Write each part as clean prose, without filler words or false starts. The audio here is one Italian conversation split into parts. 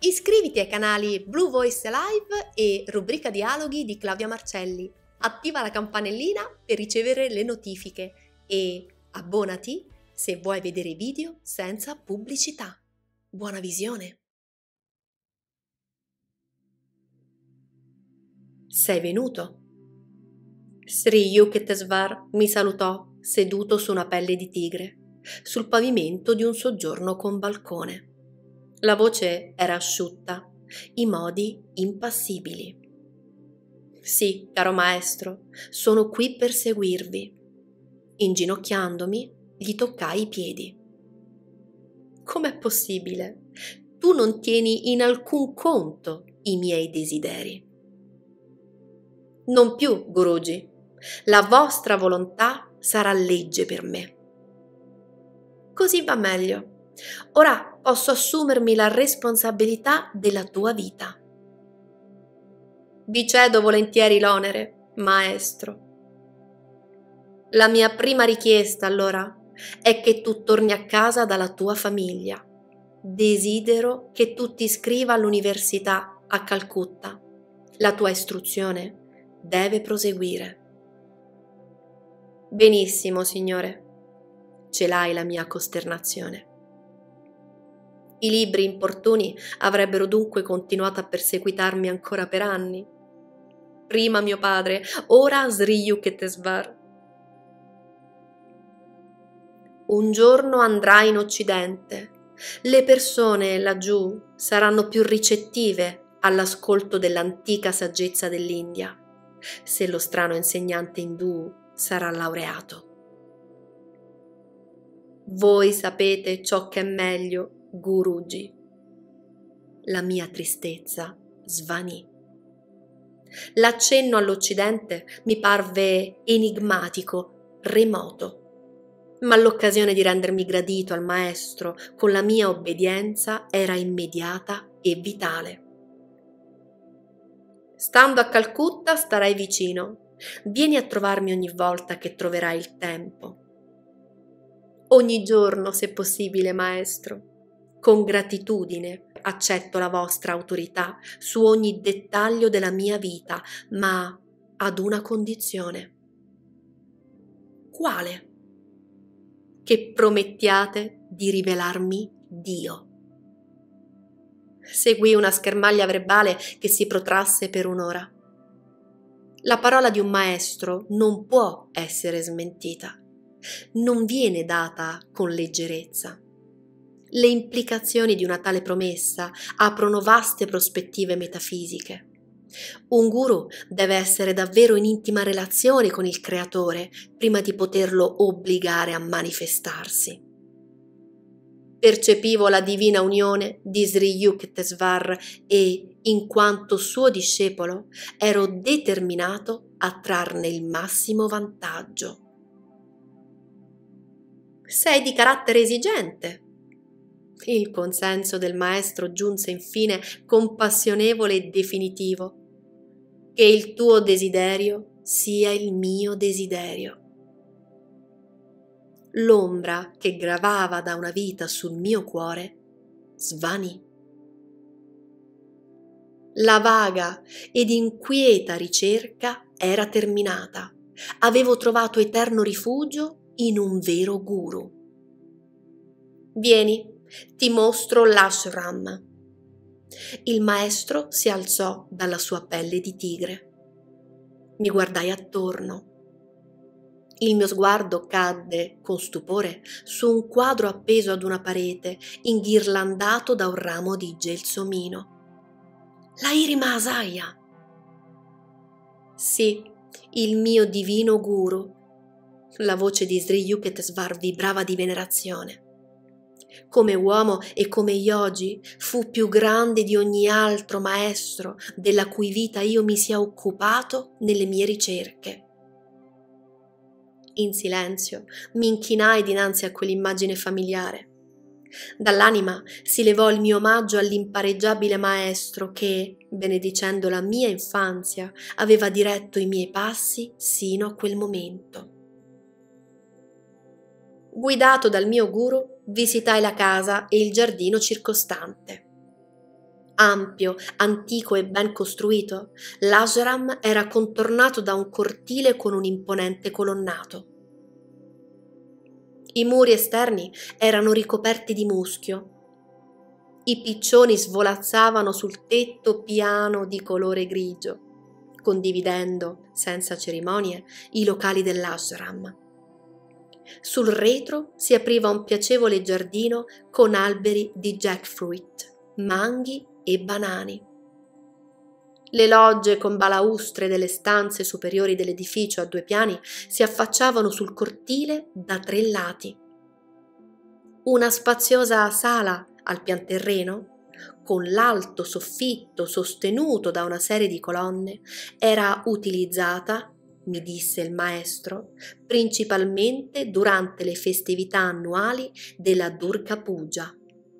Iscriviti ai canali Blue Voice Live e Rubrica Dialoghi di Claudia Marcelli. Attiva la campanellina per ricevere le notifiche e abbonati se vuoi vedere video senza pubblicità. Buona visione! Sei venuto? Sri Yukteswar mi salutò seduto su una pelle di tigre, sul pavimento di un soggiorno con balcone. La voce era asciutta, i modi impassibili. Sì, caro maestro, sono qui per seguirvi. Inginocchiandomi, gli toccai i piedi. Com'è possibile? Tu non tieni in alcun conto i miei desideri. Non più, Guruji. La vostra volontà sarà legge per me. Così va meglio. Ora posso assumermi la responsabilità della tua vita. Vi cedo volentieri l'onere, maestro. La mia prima richiesta, allora, è che tu torni a casa dalla tua famiglia. Desidero che tu ti iscriva all'università a Calcutta. La tua istruzione deve proseguire. Benissimo, signore. Celai la mia costernazione. I libri importuni avrebbero dunque continuato a perseguitarmi ancora per anni. Prima mio padre, ora Sri Yukteswar. Un giorno andrai in Occidente. Le persone laggiù saranno più ricettive all'ascolto dell'antica saggezza dell'India, se lo strano insegnante indù sarà laureato. Voi sapete ciò che è meglio, Guruji. La mia tristezza svanì. L'accenno all'Occidente mi parve enigmatico, remoto, ma l'occasione di rendermi gradito al maestro con la mia obbedienza era immediata e vitale. Stando a Calcutta starai vicino. Vieni a trovarmi ogni volta che troverai il tempo. Ogni giorno, se possibile, maestro. Con gratitudine accetto la vostra autorità su ogni dettaglio della mia vita, ma ad una condizione. Quale? Che promettiate di rivelarmi Dio. Seguì una schermaglia verbale che si protrasse per un'ora. La parola di un maestro non può essere smentita. Non viene data con leggerezza. Le implicazioni di una tale promessa aprono vaste prospettive metafisiche. Un guru deve essere davvero in intima relazione con il creatore prima di poterlo obbligare a manifestarsi. Percepivo la divina unione di Sri Yukteswar e, in quanto suo discepolo, ero determinato a trarne il massimo vantaggio. Sei di carattere esigente. Il consenso del maestro giunse infine compassionevole e definitivo. Che il tuo desiderio sia il mio desiderio. L'ombra che gravava da una vita sul mio cuore svanì. La vaga ed inquieta ricerca era terminata. Avevo trovato eterno rifugio in un vero guru. Vieni, ti mostro l'ashram. Il maestro si alzò dalla sua pelle di tigre. Mi guardai attorno. Il mio sguardo cadde con stupore su un quadro appeso ad una parete, inghirlandato da un ramo di gelsomino. La Lahiri Mahasaya! Sì, il mio divino guru. La voce di Sri Yukteswar vibrava di venerazione. Come uomo e come yogi fu più grande di ogni altro maestro della cui vita io mi sia occupato nelle mie ricerche. In silenzio mi inchinai dinanzi a quell'immagine familiare. Dall'anima si levò il mio omaggio all'impareggiabile maestro che, benedicendo la mia infanzia, aveva diretto i miei passi sino a quel momento. Guidato dal mio guru, visitai la casa e il giardino circostante. Ampio, antico e ben costruito, l'ashram era contornato da un cortile con un imponente colonnato. I muri esterni erano ricoperti di muschio. I piccioni svolazzavano sul tetto piano di colore grigio, condividendo, senza cerimonie, i locali dell'ashram. Sul retro si apriva un piacevole giardino con alberi di jackfruit, manghi e banani. Le logge con balaustre delle stanze superiori dell'edificio a 2 piani si affacciavano sul cortile da 3 lati. Una spaziosa sala al pian terreno, con l'alto soffitto sostenuto da una serie di colonne, era utilizzata, mi disse il maestro, principalmente durante le festività annuali della Durga Puja.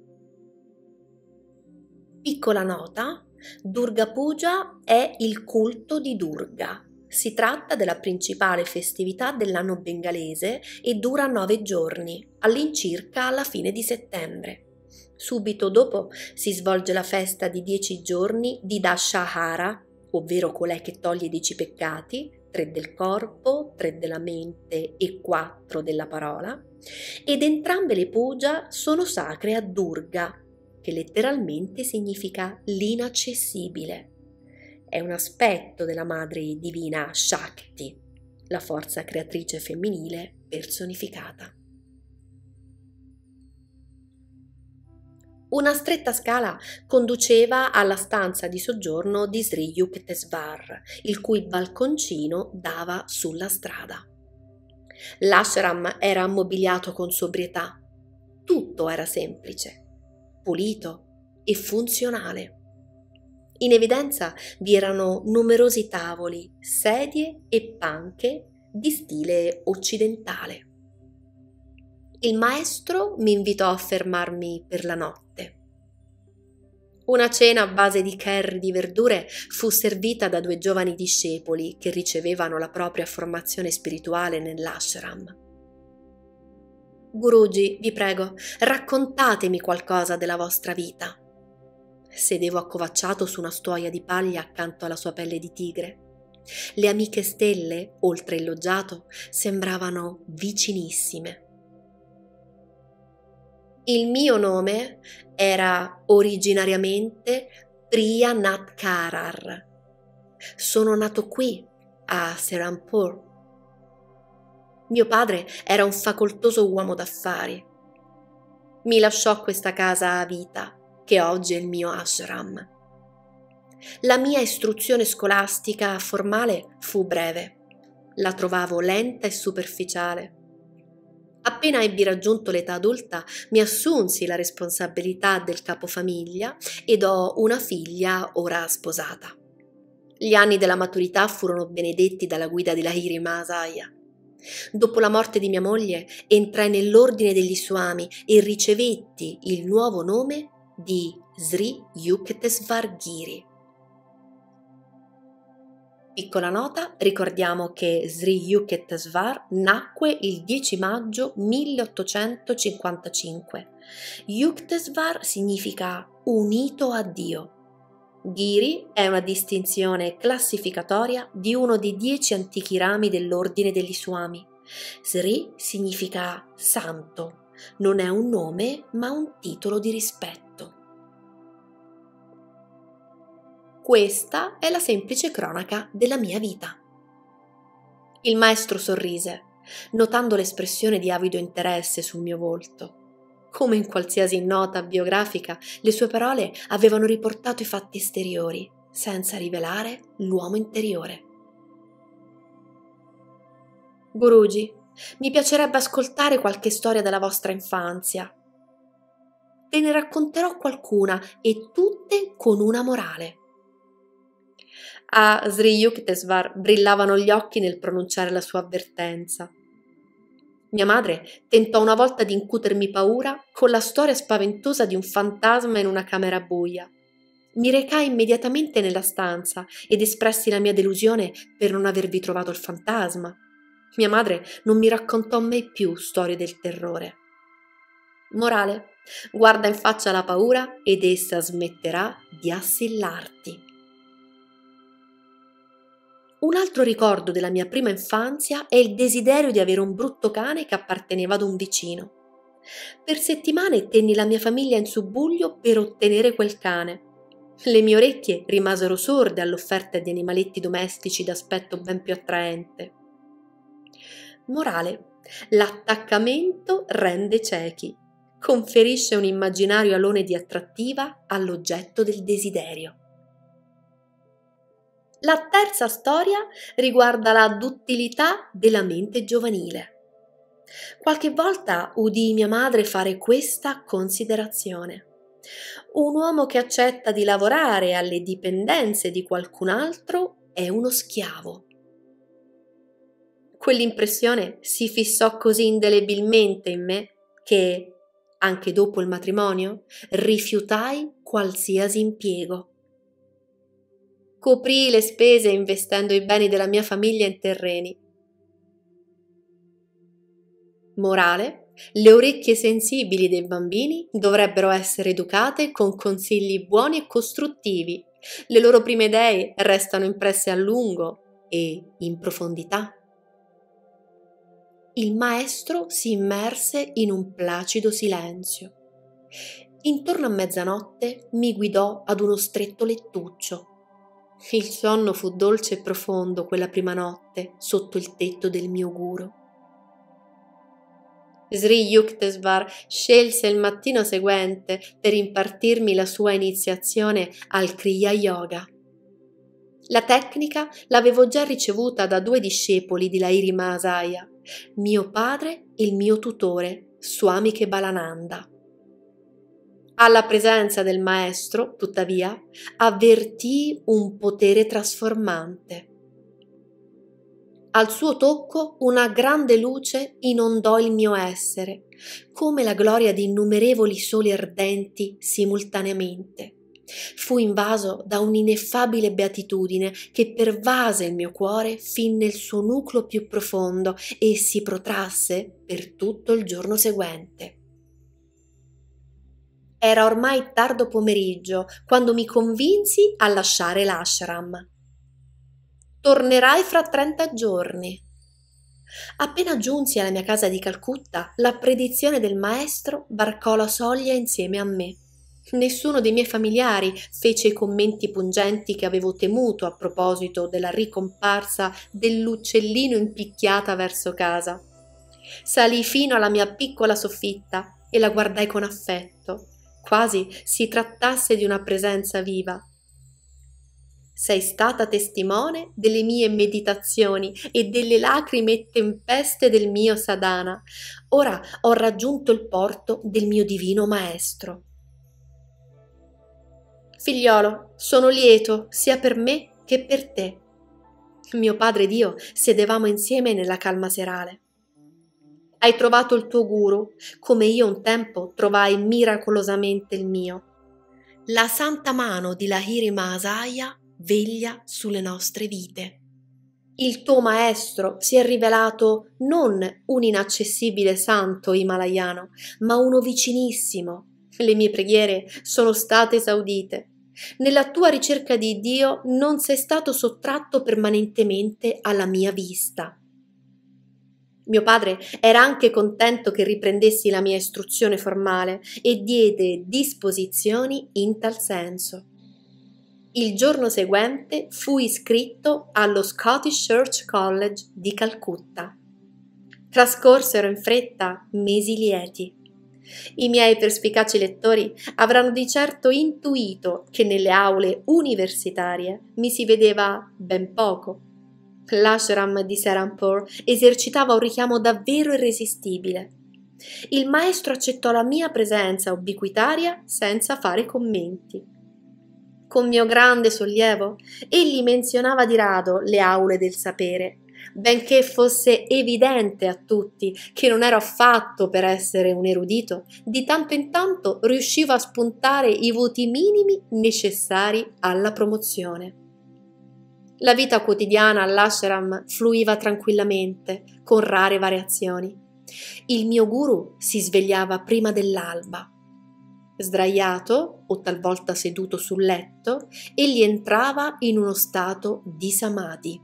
Piccola nota: Durga Puja è il culto di Durga. Si tratta della principale festività dell'anno bengalese e dura 9 giorni, all'incirca alla fine di settembre. Subito dopo si svolge la festa di 10 giorni di Dashahara, ovvero colei che toglie i 10 peccati, 3 del corpo, 3 della mente e 4 della parola, ed entrambe le puja sono sacre a Durga, che letteralmente significa l'inaccessibile. È un aspetto della madre divina Shakti, la forza creatrice femminile personificata. Una stretta scala conduceva alla stanza di soggiorno di Sri Yukteswar, il cui balconcino dava sulla strada. L'ashram era ammobiliato con sobrietà. Tutto era semplice, pulito e funzionale. In evidenza vi erano numerosi tavoli, sedie e panche di stile occidentale. Il maestro mi invitò a fermarmi per la notte. Una cena a base di curry di verdure fu servita da 2 giovani discepoli che ricevevano la propria formazione spirituale nell'ashram. Guruji, vi prego, raccontatemi qualcosa della vostra vita. Sedevo accovacciato su una stuoia di paglia accanto alla sua pelle di tigre. Le amiche stelle, oltre il loggiato, sembravano vicinissime. Il mio nome era originariamente Priya Natkarar. Sono nato qui, a Serampur. Mio padre era un facoltoso uomo d'affari. Mi lasciò questa casa a vita, che oggi è il mio ashram. La mia istruzione scolastica formale fu breve. La trovavo lenta e superficiale. Appena ebbi raggiunto l'età adulta, mi assunsi la responsabilità del capofamiglia ed ho una figlia ora sposata. Gli anni della maturità furono benedetti dalla guida di Lahiri Mahasaya. Dopo la morte di mia moglie, entrai nell'ordine degli Swami e ricevetti il nuovo nome di Sri Yukteswar Giri. Piccola nota, ricordiamo che Sri Yukteswar nacque il 10 maggio 1855. Yukteswar significa unito a Dio. Giri è una distinzione classificatoria di uno dei 10 antichi rami dell'ordine degli Swami. Sri significa santo, non è un nome ma un titolo di rispetto. Questa è la semplice cronaca della mia vita. Il maestro sorrise, notando l'espressione di avido interesse sul mio volto. Come in qualsiasi nota biografica, le sue parole avevano riportato i fatti esteriori, senza rivelare l'uomo interiore. Guruji, mi piacerebbe ascoltare qualche storia della vostra infanzia. Te ne racconterò qualcuna e tutte con una morale. A Sri Yukteswar brillavano gli occhi nel pronunciare la sua avvertenza. Mia madre tentò una volta di incutermi paura con la storia spaventosa di un fantasma in una camera buia. Mi recai immediatamente nella stanza ed espressi la mia delusione per non avervi trovato il fantasma. Mia madre non mi raccontò mai più storie del terrore. Morale: Guarda in faccia la paura ed essa smetterà di assillarti. Un altro ricordo della mia prima infanzia è il desiderio di avere un brutto cane che apparteneva ad un vicino. Per settimane tenni la mia famiglia in subbuglio per ottenere quel cane. Le mie orecchie rimasero sorde all'offerta di animaletti domestici d'aspetto ben più attraente. Morale: l'attaccamento rende ciechi, conferisce un immaginario alone di attrattiva all'oggetto del desiderio. La terza storia riguarda la duttilità della mente giovanile. Qualche volta udii mia madre fare questa considerazione: un uomo che accetta di lavorare alle dipendenze di qualcun altro è uno schiavo. Quell'impressione si fissò così indelebilmente in me che, anche dopo il matrimonio, rifiutai qualsiasi impiego. Coprii le spese investendo i beni della mia famiglia in terreni. Morale: le orecchie sensibili dei bambini dovrebbero essere educate con consigli buoni e costruttivi. Le loro prime idee restano impresse a lungo e in profondità. Il maestro si immerse in un placido silenzio. Intorno a mezzanotte mi guidò ad uno stretto lettuccio. Il sonno fu dolce e profondo quella prima notte sotto il tetto del mio guru. Sri Yukteswar scelse il mattino seguente per impartirmi la sua iniziazione al Kriya Yoga. La tecnica l'avevo già ricevuta da 2 discepoli di Lahiri Mahasaya, mio padre e il mio tutore, Swami Kebalananda. Alla presenza del maestro, tuttavia, avvertii un potere trasformante. Al suo tocco una grande luce inondò il mio essere, come la gloria di innumerevoli soli ardenti simultaneamente. Fui invaso da un'ineffabile beatitudine che pervase il mio cuore fin nel suo nucleo più profondo e si protrasse per tutto il giorno seguente. Era ormai tardo pomeriggio quando mi convinsi a lasciare l'ashram. Tornerai fra 30 giorni. Appena giunsi alla mia casa di Calcutta, la predizione del maestro varcò la soglia insieme a me. Nessuno dei miei familiari fece i commenti pungenti che avevo temuto a proposito della ricomparsa dell'uccellino impicchiata verso casa. Salii fino alla mia piccola soffitta e la guardai con affetto, quasi si trattasse di una presenza viva. Sei stata testimone delle mie meditazioni e delle lacrime e tempeste del mio sadhana. Ora ho raggiunto il porto del mio divino maestro. Figliolo, sono lieto sia per me che per te. Mio padre ed io sedevamo insieme nella calma serale. Hai trovato il tuo guru, come io un tempo trovai miracolosamente il mio. La santa mano di Lahiri Mahasaya veglia sulle nostre vite. Il tuo maestro si è rivelato non un inaccessibile santo himalayano, ma uno vicinissimo. Le mie preghiere sono state esaudite. Nella tua ricerca di Dio non sei stato sottratto permanentemente alla mia vista. Mio padre era anche contento che riprendessi la mia istruzione formale e diede disposizioni in tal senso. Il giorno seguente fui iscritto allo Scottish Church College di Calcutta. Trascorsero in fretta mesi lieti. I miei perspicaci lettori avranno di certo intuito che nelle aule universitarie mi si vedeva ben poco. L'ashram di Serampore esercitava un richiamo davvero irresistibile. Il maestro accettò la mia presenza ubiquitaria senza fare commenti. Con mio grande sollievo, egli menzionava di rado le aule del sapere, benché fosse evidente a tutti che non ero affatto per essere un erudito. Di tanto in tanto riuscivo a spuntare i voti minimi necessari alla promozione. La vita quotidiana all'ashram fluiva tranquillamente, con rare variazioni. Il mio guru si svegliava prima dell'alba. Sdraiato o talvolta seduto sul letto, egli entrava in uno stato di samadhi.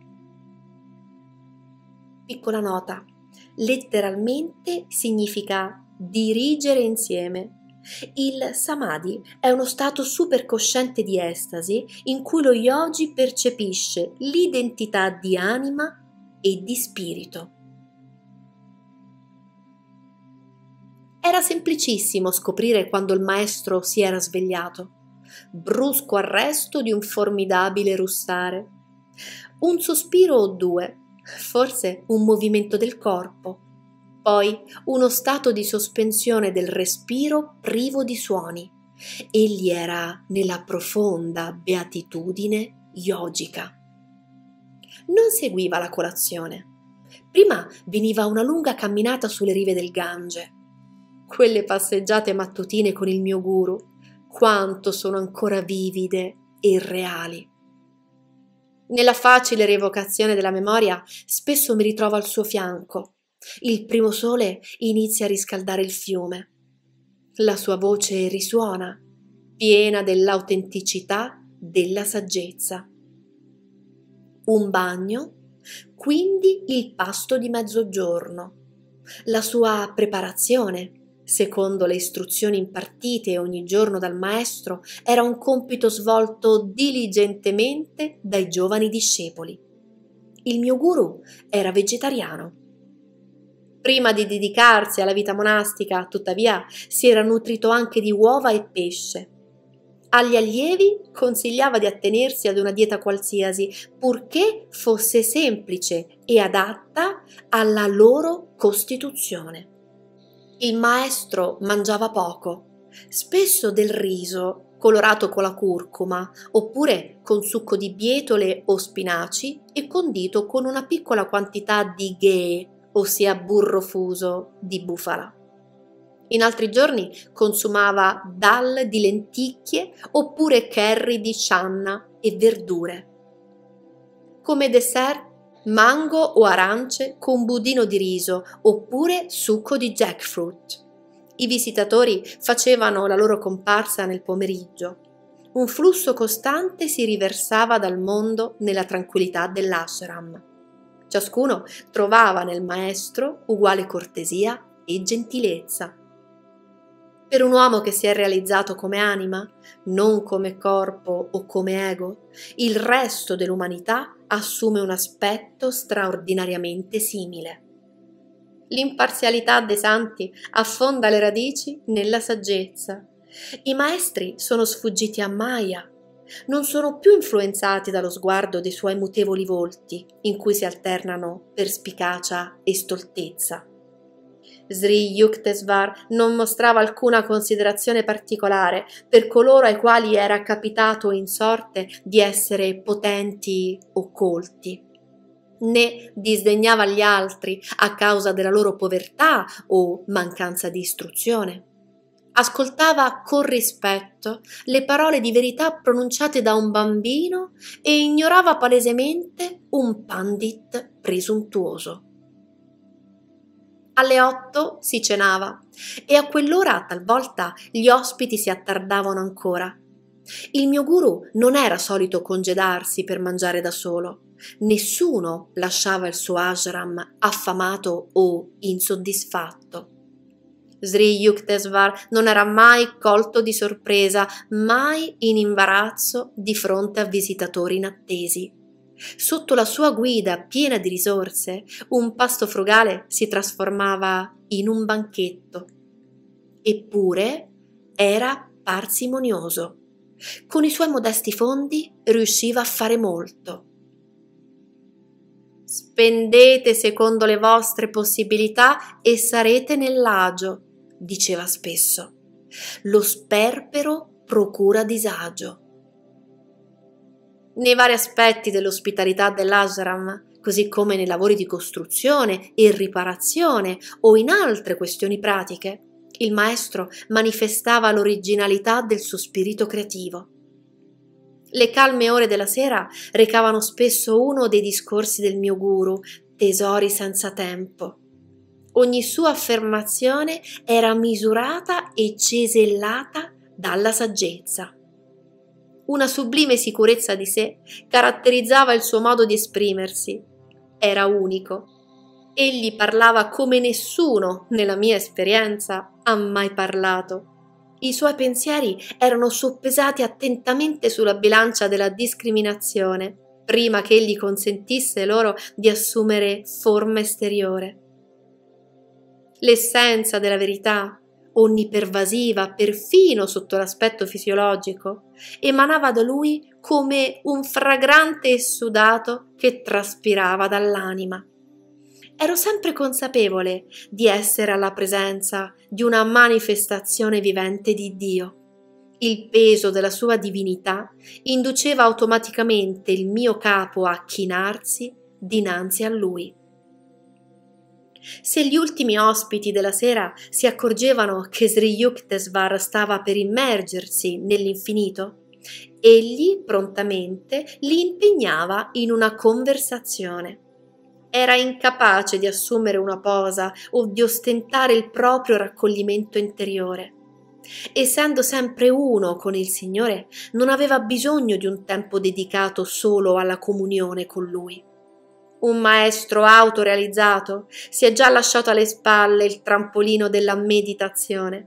Piccola nota: letteralmente significa dirigere insieme. Il samadhi è uno stato supercosciente di estasi in cui lo yogi percepisce l'identità di anima e di spirito. Era semplicissimo scoprire quando il maestro si era svegliato. Brusco arresto di un formidabile russare. Un sospiro o due, forse un movimento del corpo. Poi uno stato di sospensione del respiro privo di suoni. Egli era nella profonda beatitudine yogica. Non seguiva la colazione. Prima veniva una lunga camminata sulle rive del Gange. Quelle passeggiate mattutine con il mio guru, quanto sono ancora vivide e reali. Nella facile rievocazione della memoria spesso mi ritrovo al suo fianco. Il primo sole inizia a riscaldare il fiume. La sua voce risuona, piena dell'autenticità della saggezza. Un bagno, quindi il pasto di mezzogiorno. La sua preparazione, secondo le istruzioni impartite ogni giorno dal maestro, era un compito svolto diligentemente dai giovani discepoli. Il mio guru era vegetariano. Prima di dedicarsi alla vita monastica, tuttavia, si era nutrito anche di uova e pesce. Agli allievi consigliava di attenersi ad una dieta qualsiasi, purché fosse semplice e adatta alla loro costituzione. Il maestro mangiava poco, spesso del riso colorato con la curcuma, oppure con succo di bietole o spinaci e condito con una piccola quantità di ghee, ossia burro fuso di bufala. In altri giorni consumava dal di lenticchie oppure curry di cianna e verdure. Come dessert, mango o arance con budino di riso oppure succo di jackfruit. I visitatori facevano la loro comparsa nel pomeriggio. Un flusso costante si riversava dal mondo nella tranquillità dell'ashram. Ciascuno trovava nel maestro uguale cortesia e gentilezza. Per un uomo che si è realizzato come anima, non come corpo o come ego, il resto dell'umanità assume un aspetto straordinariamente simile. L'imparzialità dei santi affonda le radici nella saggezza. I maestri sono sfuggiti a Maya, non sono più influenzati dallo sguardo dei suoi mutevoli volti, in cui si alternano perspicacia e stoltezza. Sri Yukteswar non mostrava alcuna considerazione particolare per coloro ai quali era capitato in sorte di essere potenti o colti, né disdegnava gli altri a causa della loro povertà o mancanza di istruzione. Ascoltava con rispetto le parole di verità pronunciate da un bambino e ignorava palesemente un pandit presuntuoso. Alle 8 si cenava e a quell'ora talvolta gli ospiti si attardavano ancora. Il mio guru non era solito congedarsi per mangiare da solo. Nessuno lasciava il suo ashram affamato o insoddisfatto. Sri Yukteswar non era mai colto di sorpresa, mai in imbarazzo di fronte a visitatori inattesi. Sotto la sua guida piena di risorse, un pasto frugale si trasformava in un banchetto. Eppure era parsimonioso. Con i suoi modesti fondi riusciva a fare molto. Spendete secondo le vostre possibilità e sarete nell'agio, diceva spesso. Lo sperpero procura disagio. Nei vari aspetti dell'ospitalità dell'ashram, così come nei lavori di costruzione e riparazione o in altre questioni pratiche, il maestro manifestava l'originalità del suo spirito creativo. Le calme ore della sera recavano spesso uno dei discorsi del mio guru, tesori senza tempo. Ogni sua affermazione era misurata e cesellata dalla saggezza. Una sublime sicurezza di sé caratterizzava il suo modo di esprimersi. Era unico. Egli parlava come nessuno, nella mia esperienza, ha mai parlato. I suoi pensieri erano soppesati attentamente sulla bilancia della discriminazione, prima che egli consentisse loro di assumere forma esteriore. L'essenza della verità, onnipervasiva perfino sotto l'aspetto fisiologico, emanava da lui come un fragrante essudato che traspirava dall'anima. Ero sempre consapevole di essere alla presenza di una manifestazione vivente di Dio. Il peso della sua divinità induceva automaticamente il mio capo a chinarsi dinanzi a lui. Se gli ultimi ospiti della sera si accorgevano che Sri Yukteswar stava per immergersi nell'infinito, egli prontamente li impegnava in una conversazione. Era incapace di assumere una posa o di ostentare il proprio raccoglimento interiore. Essendo sempre uno con il Signore, non aveva bisogno di un tempo dedicato solo alla comunione con Lui. Un maestro autorealizzato si è già lasciato alle spalle il trampolino della meditazione.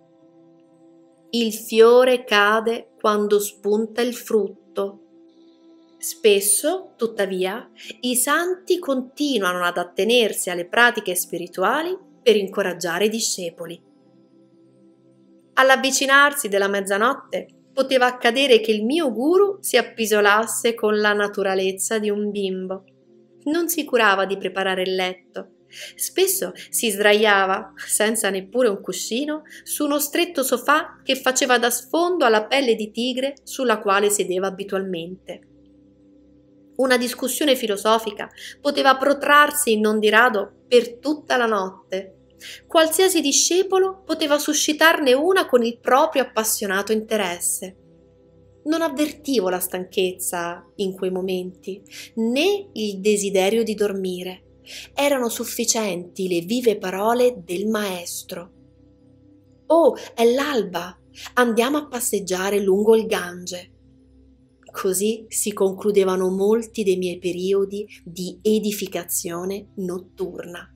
Il fiore cade quando spunta il frutto. Spesso, tuttavia, i santi continuano ad attenersi alle pratiche spirituali per incoraggiare i discepoli. All'avvicinarsi della mezzanotte poteva accadere che il mio guru si appisolasse con la naturalezza di un bimbo. Non si curava di preparare il letto. Spesso si sdraiava, senza neppure un cuscino, su uno stretto sofà che faceva da sfondo alla pelle di tigre sulla quale sedeva abitualmente. Una discussione filosofica poteva protrarsi non di rado per tutta la notte. Qualsiasi discepolo poteva suscitarne una con il proprio appassionato interesse. Non avvertivo la stanchezza in quei momenti, né il desiderio di dormire. Erano sufficienti le vive parole del maestro. «Oh, è l'alba! Andiamo a passeggiare lungo il Gange». Così si concludevano molti dei miei periodi di edificazione notturna.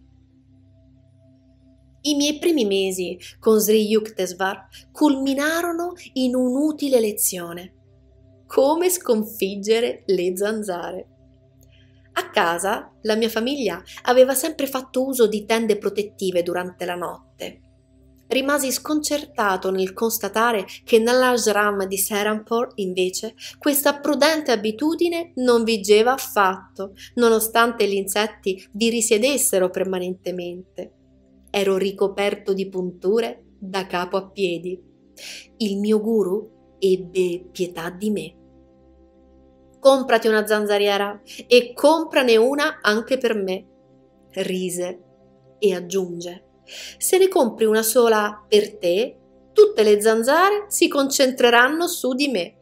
I miei primi mesi con Sri Yukteswar culminarono in un'utile lezione: come sconfiggere le zanzare. A casa la mia famiglia aveva sempre fatto uso di tende protettive durante la notte. Rimasi sconcertato nel constatare che nell'ashram di Serampore, invece, questa prudente abitudine non vigeva affatto, nonostante gli insetti vi risiedessero permanentemente. Ero ricoperto di punture da capo a piedi. Il mio guru ebbe pietà di me. «Comprati una zanzariera e comprane una anche per me», rise e aggiunge: «se ne compri una sola per te, tutte le zanzare si concentreranno su di me».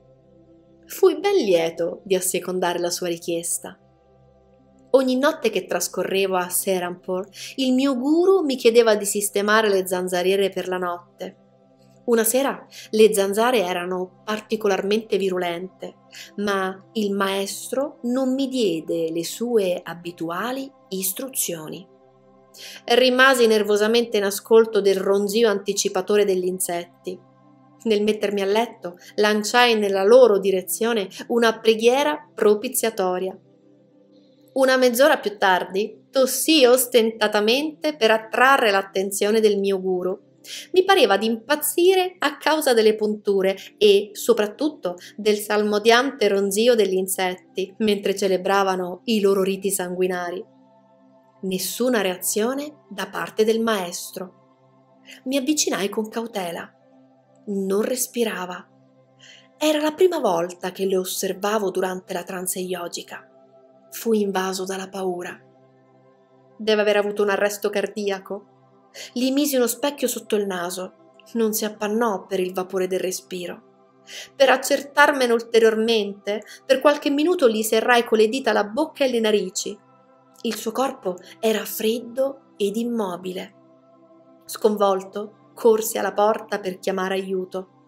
Fui ben lieto di assecondare la sua richiesta. Ogni notte che trascorrevo a Serampore, il mio guru mi chiedeva di sistemare le zanzariere per la notte. Una sera le zanzare erano particolarmente virulente, ma il maestro non mi diede le sue abituali istruzioni. Rimasi nervosamente in ascolto del ronzio anticipatore degli insetti. Nel mettermi a letto, lanciai nella loro direzione una preghiera propiziatoria. Una mezz'ora più tardi tossii ostentatamente per attrarre l'attenzione del mio guru. Mi pareva di impazzire a causa delle punture e, soprattutto, del salmodiante ronzio degli insetti mentre celebravano i loro riti sanguinari. Nessuna reazione da parte del maestro. Mi avvicinai con cautela. Non respirava. Era la prima volta che le osservavo durante la trance yogica. Fui invaso dalla paura. Deve aver avuto un arresto cardiaco. Gli misi uno specchio sotto il naso. Non si appannò per il vapore del respiro. Per accertarmene ulteriormente, per qualche minuto gli serrai con le dita la bocca e le narici. Il suo corpo era freddo ed immobile. Sconvolto, corsi alla porta per chiamare aiuto.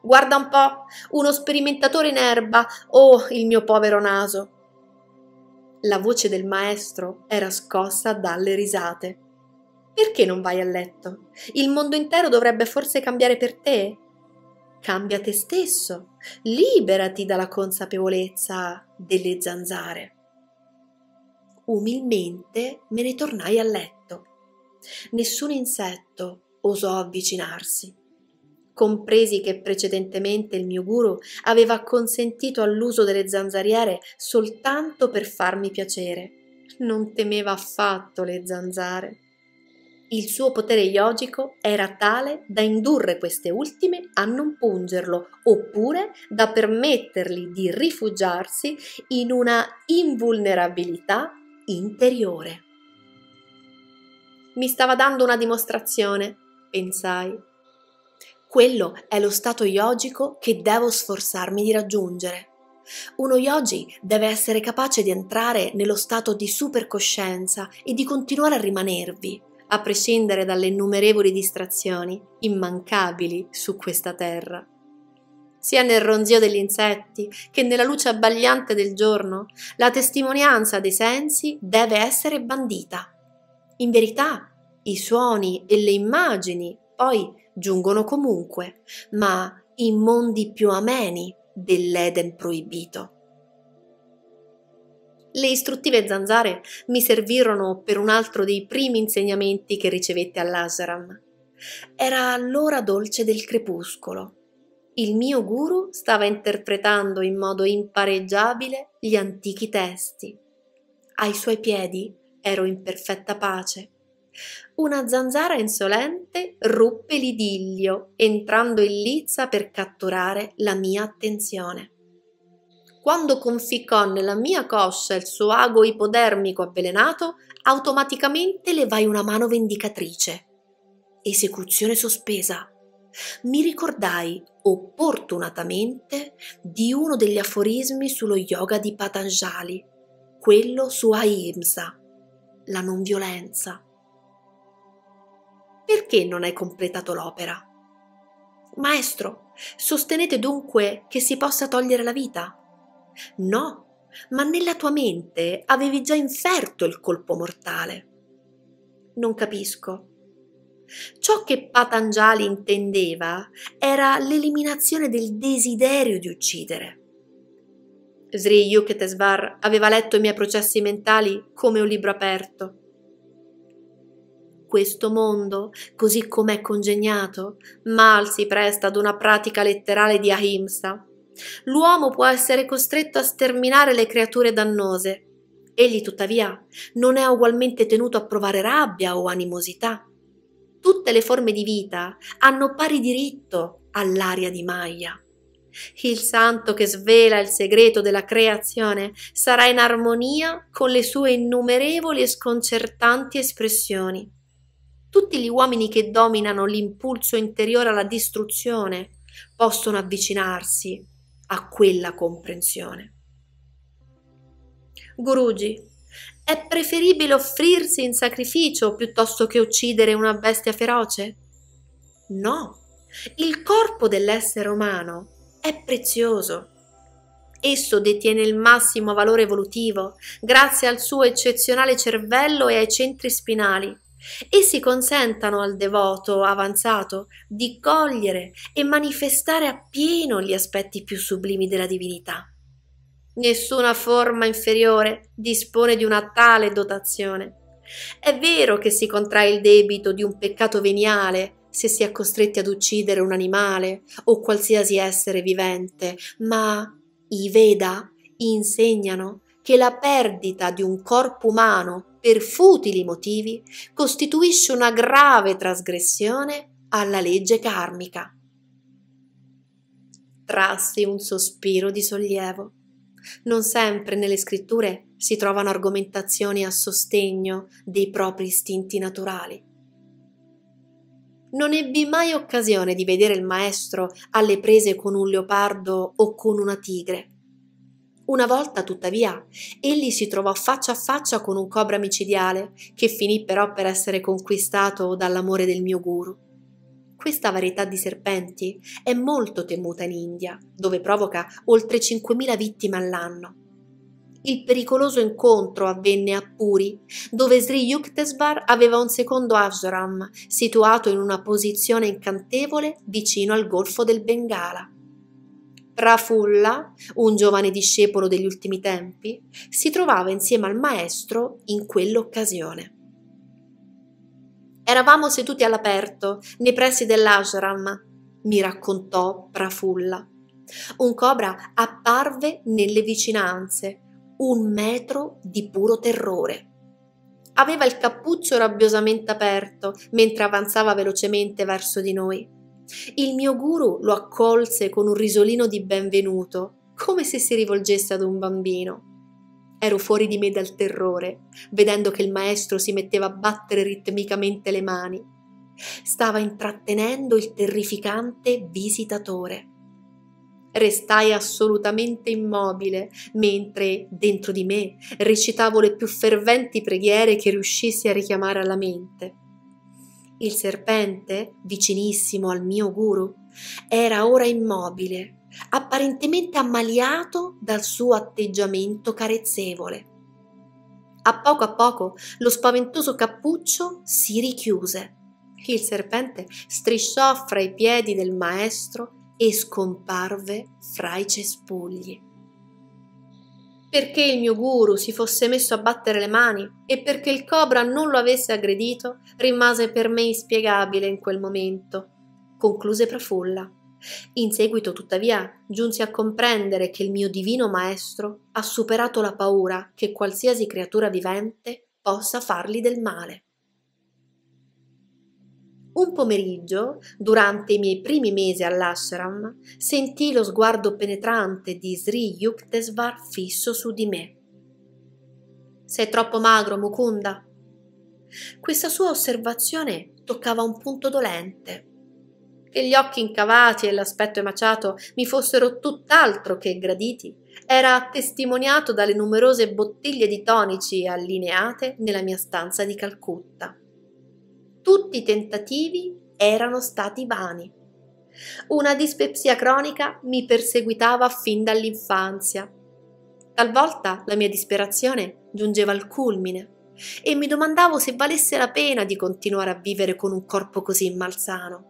Guarda un po', uno sperimentatore in erba, oh, il mio povero naso. La voce del maestro era scossa dalle risate. Perché non vai a letto? Il mondo intero dovrebbe forse cambiare per te? Cambia te stesso, liberati dalla consapevolezza delle zanzare. Umilmente me ne tornai a letto. Nessun insetto osò avvicinarsi. Compresi che precedentemente il mio guru aveva consentito all'uso delle zanzariere soltanto per farmi piacere. Non temeva affatto le zanzare. Il suo potere yogico era tale da indurre queste ultime a non pungerlo, oppure da permettergli di rifugiarsi in una invulnerabilità interiore. Mi stava dando una dimostrazione, pensai. Quello è lo stato yogico che devo sforzarmi di raggiungere. Uno yogi deve essere capace di entrare nello stato di supercoscienza e di continuare a rimanervi, a prescindere dalle innumerevoli distrazioni immancabili su questa terra. Sia nel ronzio degli insetti che nella luce abbagliante del giorno, la testimonianza dei sensi deve essere bandita. In verità, i suoni e le immagini poi giungono comunque, ma in mondi più ameni dell'Eden proibito. Le istruttive zanzare mi servirono per un altro dei primi insegnamenti che ricevette all'ashram. Era l'ora dolce del crepuscolo. Il mio guru stava interpretando in modo impareggiabile gli antichi testi. Ai suoi piedi ero in perfetta pace. Una zanzara insolente ruppe l'idillio, entrando in lizza per catturare la mia attenzione. Quando conficcò nella mia coscia il suo ago ipodermico avvelenato, automaticamente levai una mano vendicatrice. Esecuzione sospesa. Mi ricordai opportunatamente di uno degli aforismi sullo yoga di Patanjali, quello su Ahimsa, la non violenza. Perché non hai completato l'opera? Maestro, sostenete dunque che si possa togliere la vita? No, ma nella tua mente avevi già inferto il colpo mortale. Non capisco. Ciò che Patanjali intendeva era l'eliminazione del desiderio di uccidere. Sri Yukteswar aveva letto i miei processi mentali come un libro aperto. Questo mondo, così com'è congegnato, mal si presta ad una pratica letterale di ahimsa. L'uomo può essere costretto a sterminare le creature dannose. Egli, tuttavia, non è ugualmente tenuto a provare rabbia o animosità. Tutte le forme di vita hanno pari diritto all'aria di Maya. Il santo che svela il segreto della creazione sarà in armonia con le sue innumerevoli e sconcertanti espressioni. Tutti gli uomini che dominano l'impulso interiore alla distruzione possono avvicinarsi a quella comprensione. Guruji, è preferibile offrirsi in sacrificio piuttosto che uccidere una bestia feroce? No, il corpo dell'essere umano è prezioso. Esso detiene il massimo valore evolutivo grazie al suo eccezionale cervello e ai centri spinali. Essi consentano al devoto avanzato di cogliere e manifestare appieno gli aspetti più sublimi della divinità. Nessuna forma inferiore dispone di una tale dotazione. È vero che si contrae il debito di un peccato veniale se si è costretti ad uccidere un animale o qualsiasi essere vivente, ma i Veda insegnano che la perdita di un corpo umano per futili motivi costituisce una grave trasgressione alla legge karmica. Trassi un sospiro di sollievo. Non sempre nelle scritture si trovano argomentazioni a sostegno dei propri istinti naturali. Non ebbi mai occasione di vedere il maestro alle prese con un leopardo o con una tigre. Una volta, tuttavia, egli si trovò faccia a faccia con un cobra micidiale, che finì però per essere conquistato dall'amore del mio guru. Questa varietà di serpenti è molto temuta in India, dove provoca oltre 5.000 vittime all'anno. Il pericoloso incontro avvenne a Puri, dove Sri Yukteswar aveva un secondo ashram situato in una posizione incantevole vicino al Golfo del Bengala. Prafulla, un giovane discepolo degli ultimi tempi, si trovava insieme al maestro in quell'occasione. Eravamo seduti all'aperto, nei pressi dell'ashram, mi raccontò Prafulla. Un cobra apparve nelle vicinanze, 1 metro di puro terrore. Aveva il cappuccio rabbiosamente aperto mentre avanzava velocemente verso di noi. Il mio guru lo accolse con un risolino di benvenuto, come se si rivolgesse ad un bambino. Ero fuori di me dal terrore, vedendo che il maestro si metteva a battere ritmicamente le mani. Stava intrattenendo il terrificante visitatore. Restai assolutamente immobile, mentre, dentro di me, recitavo le più ferventi preghiere che riuscissi a richiamare alla mente. Il serpente, vicinissimo al mio guru, era ora immobile, apparentemente ammaliato dal suo atteggiamento carezzevole. A poco lo spaventoso cappuccio si richiuse. Il serpente strisciò fra i piedi del maestro e scomparve fra i cespugli. Perché il mio guru si fosse messo a battere le mani e perché il cobra non lo avesse aggredito rimase per me inspiegabile in quel momento, concluse Prafulla. In seguito, tuttavia, giunsi a comprendere che il mio divino maestro ha superato la paura che qualsiasi creatura vivente possa fargli del male. Un pomeriggio, durante i miei primi mesi all'ashram, sentii lo sguardo penetrante di Sri Yukteswar fisso su di me. «Sei troppo magro, Mukunda». Questa sua osservazione toccava un punto dolente. Che gli occhi incavati e l'aspetto emaciato mi fossero tutt'altro che graditi era testimoniato dalle numerose bottiglie di tonici allineate nella mia stanza di Calcutta. Tutti i tentativi erano stati vani. Una dispepsia cronica mi perseguitava fin dall'infanzia. Talvolta la mia disperazione giungeva al culmine e mi domandavo se valesse la pena di continuare a vivere con un corpo così malsano.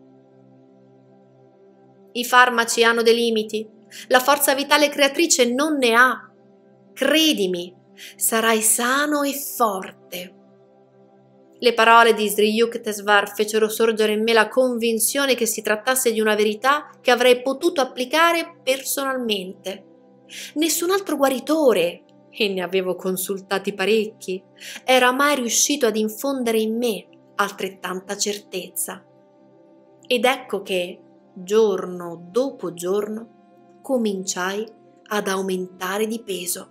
I farmaci hanno dei limiti, la forza vitale creatrice non ne ha. Credimi, sarai sano e forte. Le parole di Sri Yukteswar fecero sorgere in me la convinzione che si trattasse di una verità che avrei potuto applicare personalmente. Nessun altro guaritore, e ne avevo consultati parecchi, era mai riuscito ad infondere in me altrettanta certezza. Ed ecco che, giorno dopo giorno, cominciai ad aumentare di peso.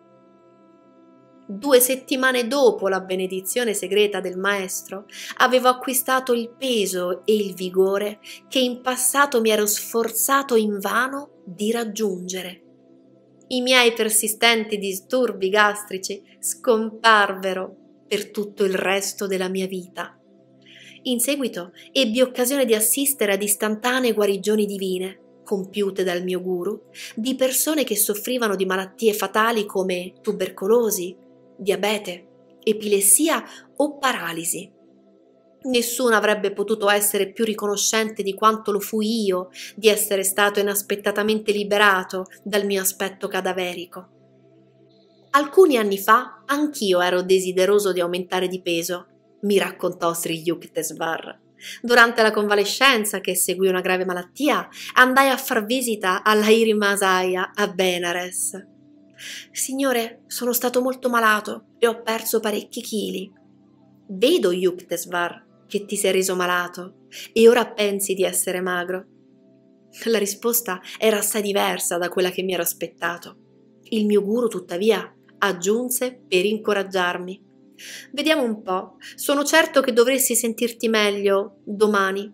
2 settimane dopo la benedizione segreta del maestro, avevo acquistato il peso e il vigore che in passato mi ero sforzato invano di raggiungere. I miei persistenti disturbi gastrici scomparvero per tutto il resto della mia vita. In seguito ebbi occasione di assistere ad istantanee guarigioni divine, compiute dal mio guru, di persone che soffrivano di malattie fatali come tubercolosi, diabete, epilessia o paralisi. Nessuno avrebbe potuto essere più riconoscente di quanto lo fui io di essere stato inaspettatamente liberato dal mio aspetto cadaverico. Alcuni anni fa anch'io ero desideroso di aumentare di peso, mi raccontò Sri Yukteswar. Durante la convalescenza che seguì una grave malattia, andai a far visita alla Hiri Masaya a Benares. Signore, sono stato molto malato e ho perso parecchi chili. Vedo, Yukteswar, che ti sei reso malato e ora pensi di essere magro. La risposta era assai diversa da quella che mi ero aspettato. Il mio guru, tuttavia, aggiunse per incoraggiarmi. Vediamo un po', sono certo che dovresti sentirti meglio domani.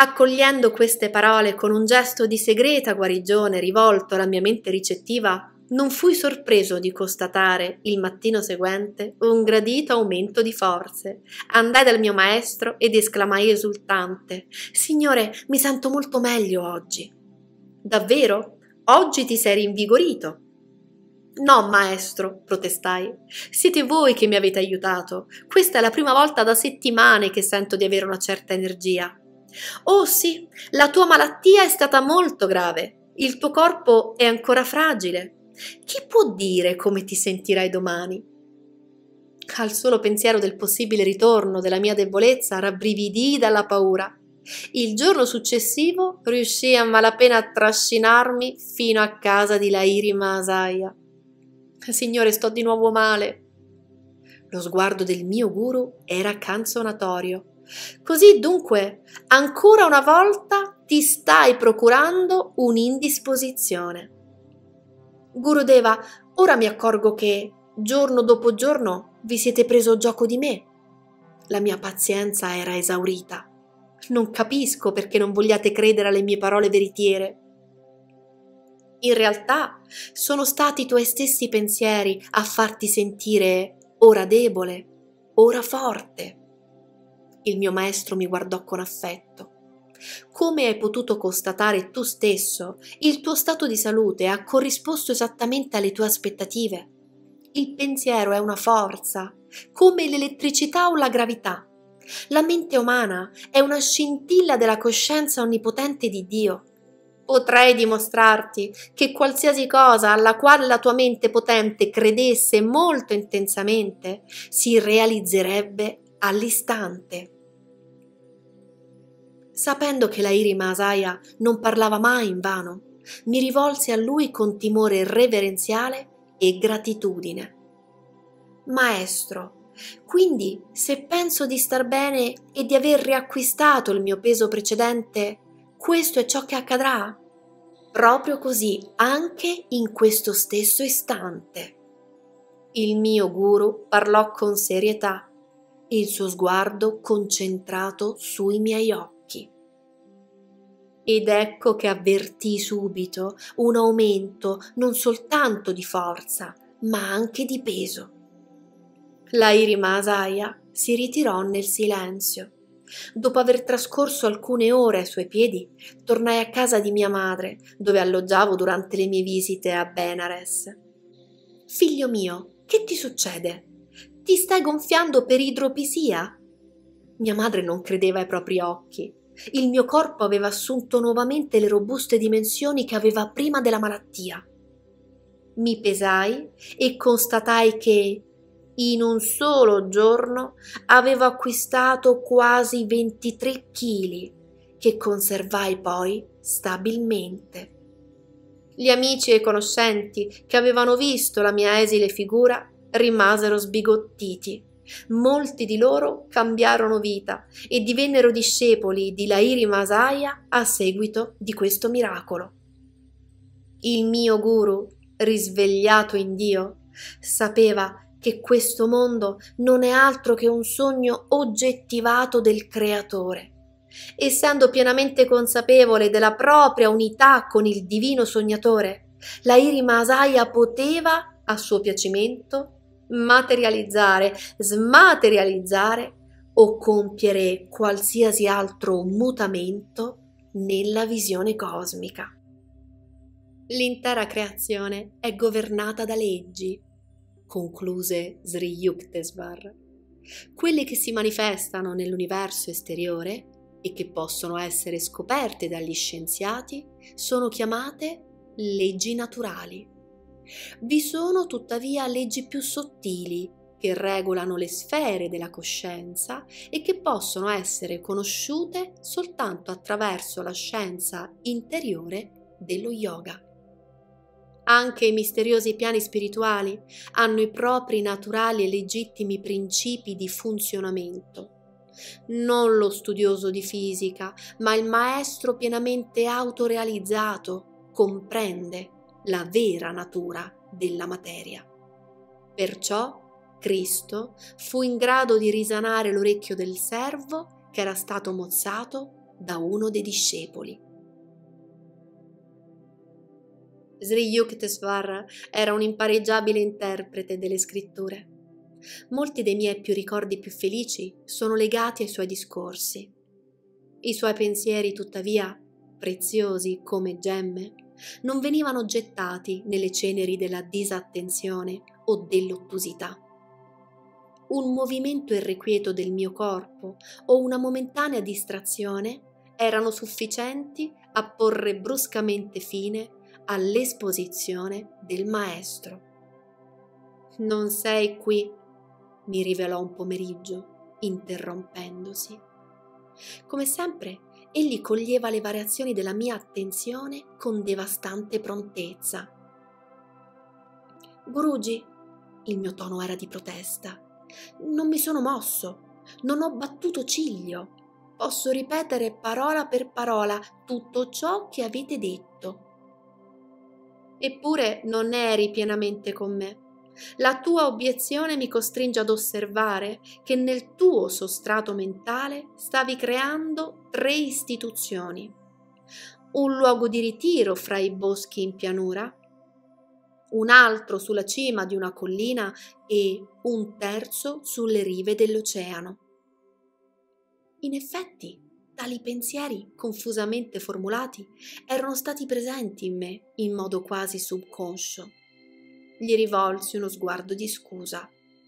Accogliendo queste parole con un gesto di segreta guarigione rivolto alla mia mente ricettiva, Non fui sorpreso di constatare il mattino seguente un gradito aumento di forze. Andai dal mio maestro ed esclamai esultante: Signore, mi sento molto meglio oggi. Davvero? Oggi ti sei rinvigorito? No, maestro, protestai. Siete voi che mi avete aiutato. Questa è la prima volta da settimane che sento di avere una certa energia. Oh sì, la tua malattia è stata molto grave. Il tuo corpo è ancora fragile. Chi può dire come ti sentirai domani? Al solo pensiero del possibile ritorno della mia debolezza rabbrividii dalla paura. Il giorno successivo riuscii a malapena a trascinarmi fino a casa di Lahiri Mahasaya. Signore, sto di nuovo male. Lo sguardo del mio guru era canzonatorio. Così dunque, ancora una volta ti stai procurando un'indisposizione. Gurudeva, ora mi accorgo che, giorno dopo giorno, vi siete preso gioco di me. La mia pazienza era esaurita. Non capisco perché non vogliate credere alle mie parole veritiere. In realtà sono stati i tuoi stessi pensieri a farti sentire ora debole, ora forte. Il mio maestro mi guardò con affetto. Come hai potuto constatare tu stesso, il tuo stato di salute ha corrisposto esattamente alle tue aspettative. Il pensiero è una forza, come l'elettricità o la gravità. La mente umana è una scintilla della coscienza onnipotente di Dio. Potrei dimostrarti che qualsiasi cosa alla quale la tua mente potente credesse molto intensamente si realizzerebbe all'istante. Sapendo che Lahiri Mahasaya non parlava mai invano, mi rivolsi a lui con timore reverenziale e gratitudine. Maestro, quindi se penso di star bene e di aver riacquistato il mio peso precedente, questo è ciò che accadrà? Proprio così, anche in questo stesso istante. Il mio guru parlò con serietà, il suo sguardo concentrato sui miei occhi. Ed ecco che avvertii subito un aumento non soltanto di forza, ma anche di peso. Lahiri Mahasaya si ritirò nel silenzio. Dopo aver trascorso alcune ore ai suoi piedi, tornai a casa di mia madre, dove alloggiavo durante le mie visite a Benares. Figlio mio, che ti succede? Ti stai gonfiando per idropisia? Mia madre non credeva ai propri occhi. Il mio corpo aveva assunto nuovamente le robuste dimensioni che aveva prima della malattia. Mi pesai e constatai che in un solo giorno avevo acquistato quasi 23 chili, che conservai poi stabilmente. Gli amici e i conoscenti che avevano visto la mia esile figura rimasero sbigottiti. Molti di loro cambiarono vita e divennero discepoli di Lahiri Mahasaya a seguito di questo miracolo. Il mio guru, risvegliato in Dio, sapeva che questo mondo non è altro che un sogno oggettivato del Creatore. Essendo pienamente consapevole della propria unità con il divino sognatore, Lahiri Mahasaya poteva, a suo piacimento, materializzare, smaterializzare o compiere qualsiasi altro mutamento nella visione cosmica. L'intera creazione è governata da leggi, concluse Sri Yukteswar, quelle che si manifestano nell'universo esteriore e che possono essere scoperte dagli scienziati sono chiamate leggi naturali. Vi sono tuttavia leggi più sottili che regolano le sfere della coscienza e che possono essere conosciute soltanto attraverso la scienza interiore dello yoga. Anche i misteriosi piani spirituali hanno i propri naturali e legittimi principi di funzionamento. Non lo studioso di fisica, ma il maestro pienamente autorealizzato comprende la vera natura della materia. Perciò Cristo fu in grado di risanare l'orecchio del servo che era stato mozzato da uno dei discepoli. Sri Yukteswar era un impareggiabile interprete delle scritture. Molti dei miei ricordi più felici sono legati ai suoi discorsi. I suoi pensieri, tuttavia, preziosi come gemme, non venivano gettati nelle ceneri della disattenzione o dell'ottusità. Un movimento irrequieto del mio corpo o una momentanea distrazione erano sufficienti a porre bruscamente fine all'esposizione del maestro. «Non sei qui», mi rivelò un pomeriggio, interrompendosi. Come sempre, egli coglieva le variazioni della mia attenzione con devastante prontezza. «Guruji», il mio tono era di protesta, «non mi sono mosso, non ho battuto ciglio. Posso ripetere parola per parola tutto ciò che avete detto». «Eppure non eri pienamente con me. La tua obiezione mi costringe ad osservare che nel tuo sostrato mentale stavi creando 3 istituzioni. Un luogo di ritiro fra i boschi in pianura, un altro sulla cima di una collina e un terzo sulle rive dell'oceano». In effetti, tali pensieri confusamente formulati erano stati presenti in me in modo quasi subconscio. Gli rivolsi uno sguardo di scusa.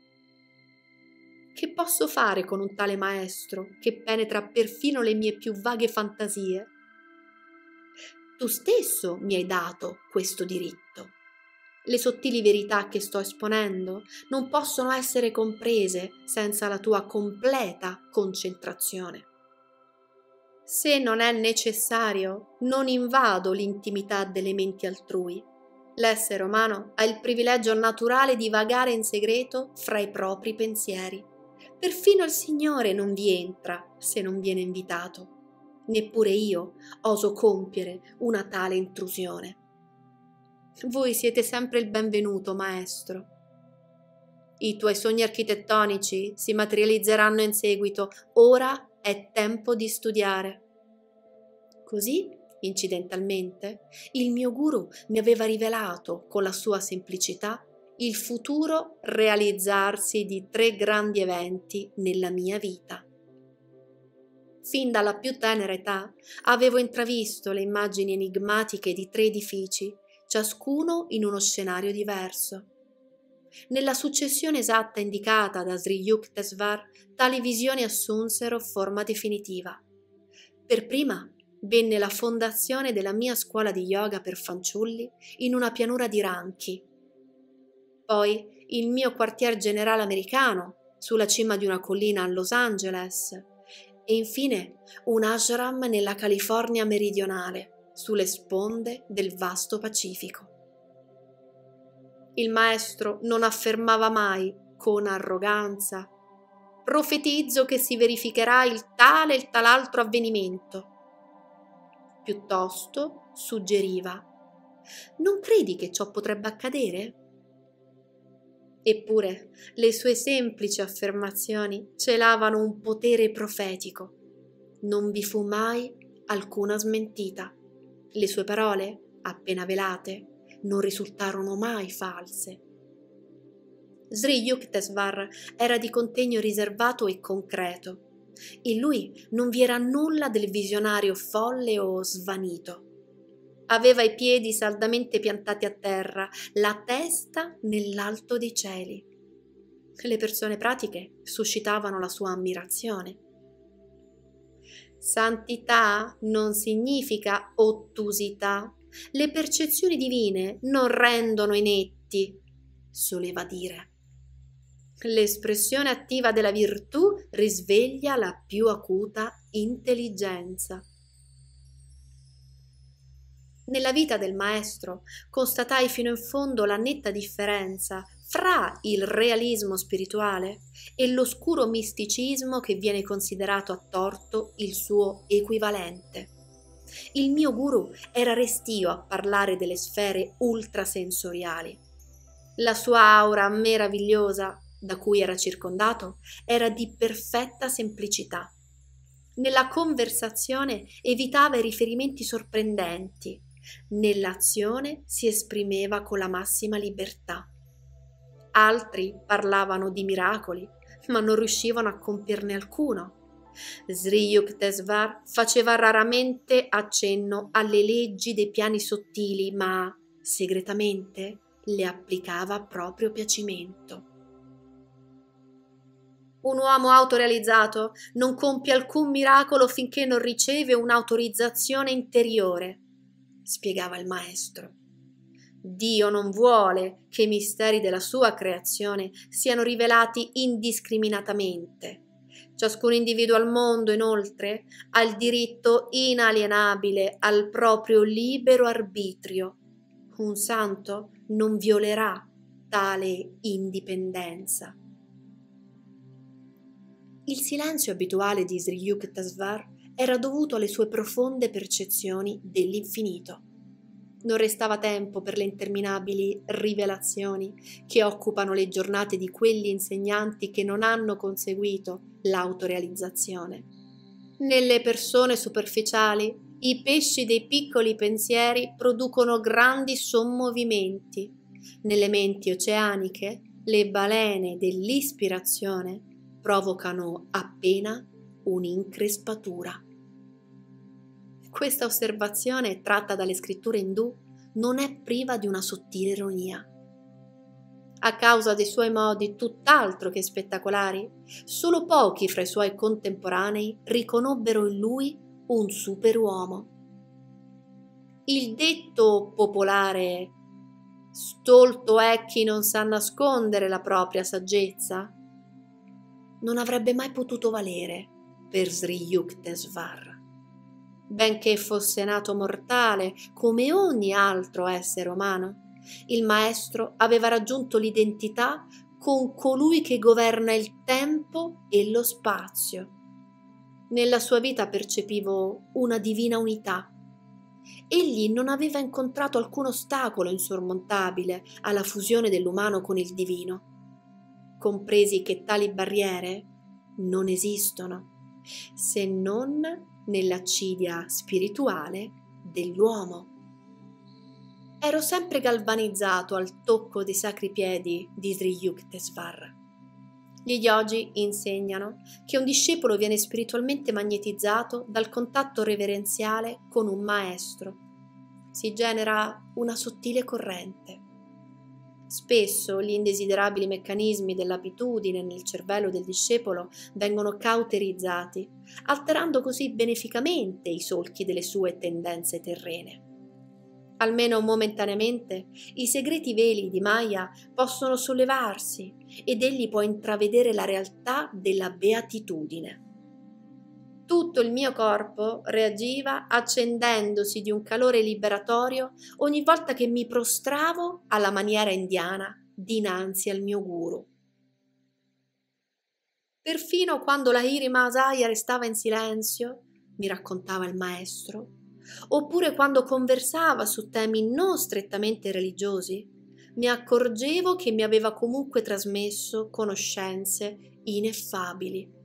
Che posso fare con un tale maestro che penetra perfino le mie più vaghe fantasie? Tu stesso mi hai dato questo diritto. Le sottili verità che sto esponendo non possono essere comprese senza la tua completa concentrazione. Se non è necessario, non invado l'intimità delle menti altrui. L'essere umano ha il privilegio naturale di vagare in segreto fra i propri pensieri. Perfino il Signore non vi entra se non viene invitato. Neppure io oso compiere una tale intrusione. Voi siete sempre il benvenuto, maestro. I tuoi sogni architettonici si materializzeranno in seguito. Ora è tempo di studiare. Così, incidentalmente, il mio guru mi aveva rivelato, con la sua semplicità, il futuro realizzarsi di 3 grandi eventi nella mia vita. Fin dalla più tenera età avevo intravisto le immagini enigmatiche di 3 edifici, ciascuno in uno scenario diverso. Nella successione esatta indicata da Sri Yukteswar, tali visioni assunsero forma definitiva. Per prima venne la fondazione della mia scuola di yoga per fanciulli in una pianura di Ranchi. Poi il mio quartier generale americano sulla cima di una collina a Los Angeles e infine un ashram nella California meridionale sulle sponde del vasto Pacifico. Il maestro non affermava mai con arroganza: «Profetizzo che si verificherà il tale e il tal'altro avvenimento». Piuttosto suggeriva: «Non credi che ciò potrebbe accadere?» Eppure le sue semplici affermazioni celavano un potere profetico. Non vi fu mai alcuna smentita. Le sue parole, appena velate, non risultarono mai false. Sri Yukteswar era di contegno riservato e concreto. In lui non vi era nulla del visionario folle o svanito. Aveva i piedi saldamente piantati a terra, la testa nell'alto dei cieli. Le persone pratiche suscitavano la sua ammirazione. Santità non significa ottusità. Le percezioni divine non rendono inetti, soleva dire. L'espressione attiva della virtù risveglia la più acuta intelligenza. Nella vita del maestro constatai fino in fondo la netta differenza fra il realismo spirituale e l'oscuro misticismo che viene considerato a torto il suo equivalente. Il mio guru era restio a parlare delle sfere ultrasensoriali. La sua aura meravigliosa, da cui era circondato, era di perfetta semplicità. Nella conversazione evitava i riferimenti sorprendenti, Nell'azione si esprimeva con la massima libertà. Altri parlavano di miracoli, ma non riuscivano a compierne alcuno. Sri Yukteswar faceva raramente accenno alle leggi dei piani sottili, ma segretamente le applicava a proprio piacimento. Un uomo autorealizzato non compie alcun miracolo finché non riceve un'autorizzazione interiore, spiegava il maestro. Dio non vuole che i misteri della sua creazione siano rivelati indiscriminatamente. Ciascun individuo al mondo, inoltre, ha il diritto inalienabile al proprio libero arbitrio. Un santo non violerà tale indipendenza. Il silenzio abituale di Sri Yukteswar era dovuto alle sue profonde percezioni dell'infinito. Non restava tempo per le interminabili rivelazioni che occupano le giornate di quegli insegnanti che non hanno conseguito l'autorealizzazione. Nelle persone superficiali, i pesci dei piccoli pensieri producono grandi sommovimenti. Nelle menti oceaniche, le balene dell'ispirazione provocano appena un'increspatura. Questa osservazione, tratta dalle scritture indù, non è priva di una sottile ironia. A causa dei suoi modi tutt'altro che spettacolari, solo pochi fra i suoi contemporanei riconobbero in lui un superuomo. Il detto popolare «stolto è chi non sa nascondere la propria saggezza» non avrebbe mai potuto valere per Sri Yukteswar. Benché fosse nato mortale come ogni altro essere umano, il maestro aveva raggiunto l'identità con colui che governa il tempo e lo spazio. Nella sua vita percepivo una divina unità. Egli non aveva incontrato alcun ostacolo insormontabile alla fusione dell'umano con il divino, compresi che tali barriere non esistono, se non nell'accidia spirituale dell'uomo. Ero sempre galvanizzato al tocco dei sacri piedi di Sri Yukteswar. Gli yogi insegnano che un discepolo viene spiritualmente magnetizzato dal contatto reverenziale con un maestro. Si genera una sottile corrente. Spesso gli indesiderabili meccanismi dell'abitudine nel cervello del discepolo vengono cauterizzati, alterando così beneficamente i solchi delle sue tendenze terrene. Almeno momentaneamente, i segreti veli di Maya possono sollevarsi ed egli può intravedere la realtà della beatitudine. Tutto il mio corpo reagiva accendendosi di un calore liberatorio ogni volta che mi prostravo alla maniera indiana dinanzi al mio guru. Perfino quando Lahiri Mahasaya restava in silenzio, mi raccontava il maestro, oppure quando conversava su temi non strettamente religiosi, mi accorgevo che mi aveva comunque trasmesso conoscenze ineffabili.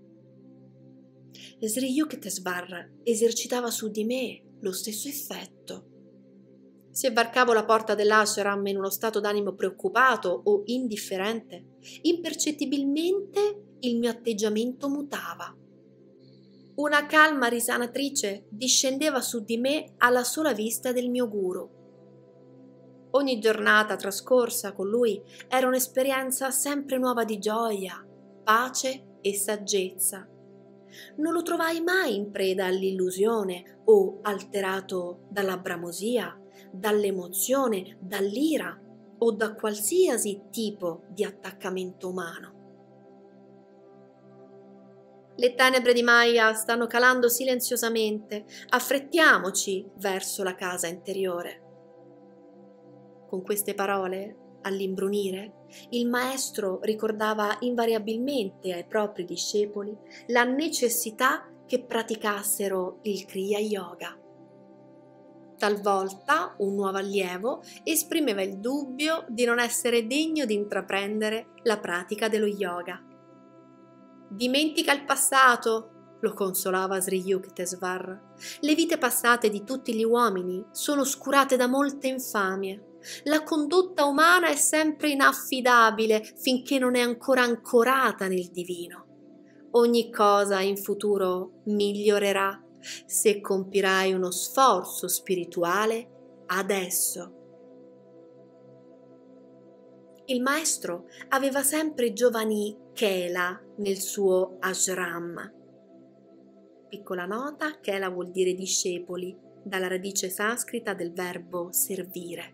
Sri Yukteswar esercitava su di me lo stesso effetto. Se varcavo la porta dell'ashram in uno stato d'animo preoccupato o indifferente, impercettibilmente il mio atteggiamento mutava. Una calma risanatrice discendeva su di me alla sola vista del mio guru. Ogni giornata trascorsa con lui era un'esperienza sempre nuova di gioia, pace e saggezza. Non lo trovai mai in preda all'illusione o alterato dalla bramosia, dall'emozione, dall'ira o da qualsiasi tipo di attaccamento umano. Le tenebre di Maya stanno calando silenziosamente, affrettiamoci verso la casa interiore. Con queste parole, all'imbrunire, il maestro ricordava invariabilmente ai propri discepoli la necessità che praticassero il Kriya Yoga. Talvolta un nuovo allievo esprimeva il dubbio di non essere degno di intraprendere la pratica dello yoga. Dimentica il passato, lo consolava Sri Yukteswar. Le vite passate di tutti gli uomini sono oscurate da molte infamie. La condotta umana è sempre inaffidabile finché non è ancora ancorata nel divino. Ogni cosa in futuro migliorerà se compirai uno sforzo spirituale adesso. Il maestro aveva sempre giovani Kela nel suo ashram. Piccola nota: Kela vuol dire discepoli, dalla radice sanscrita del verbo servire.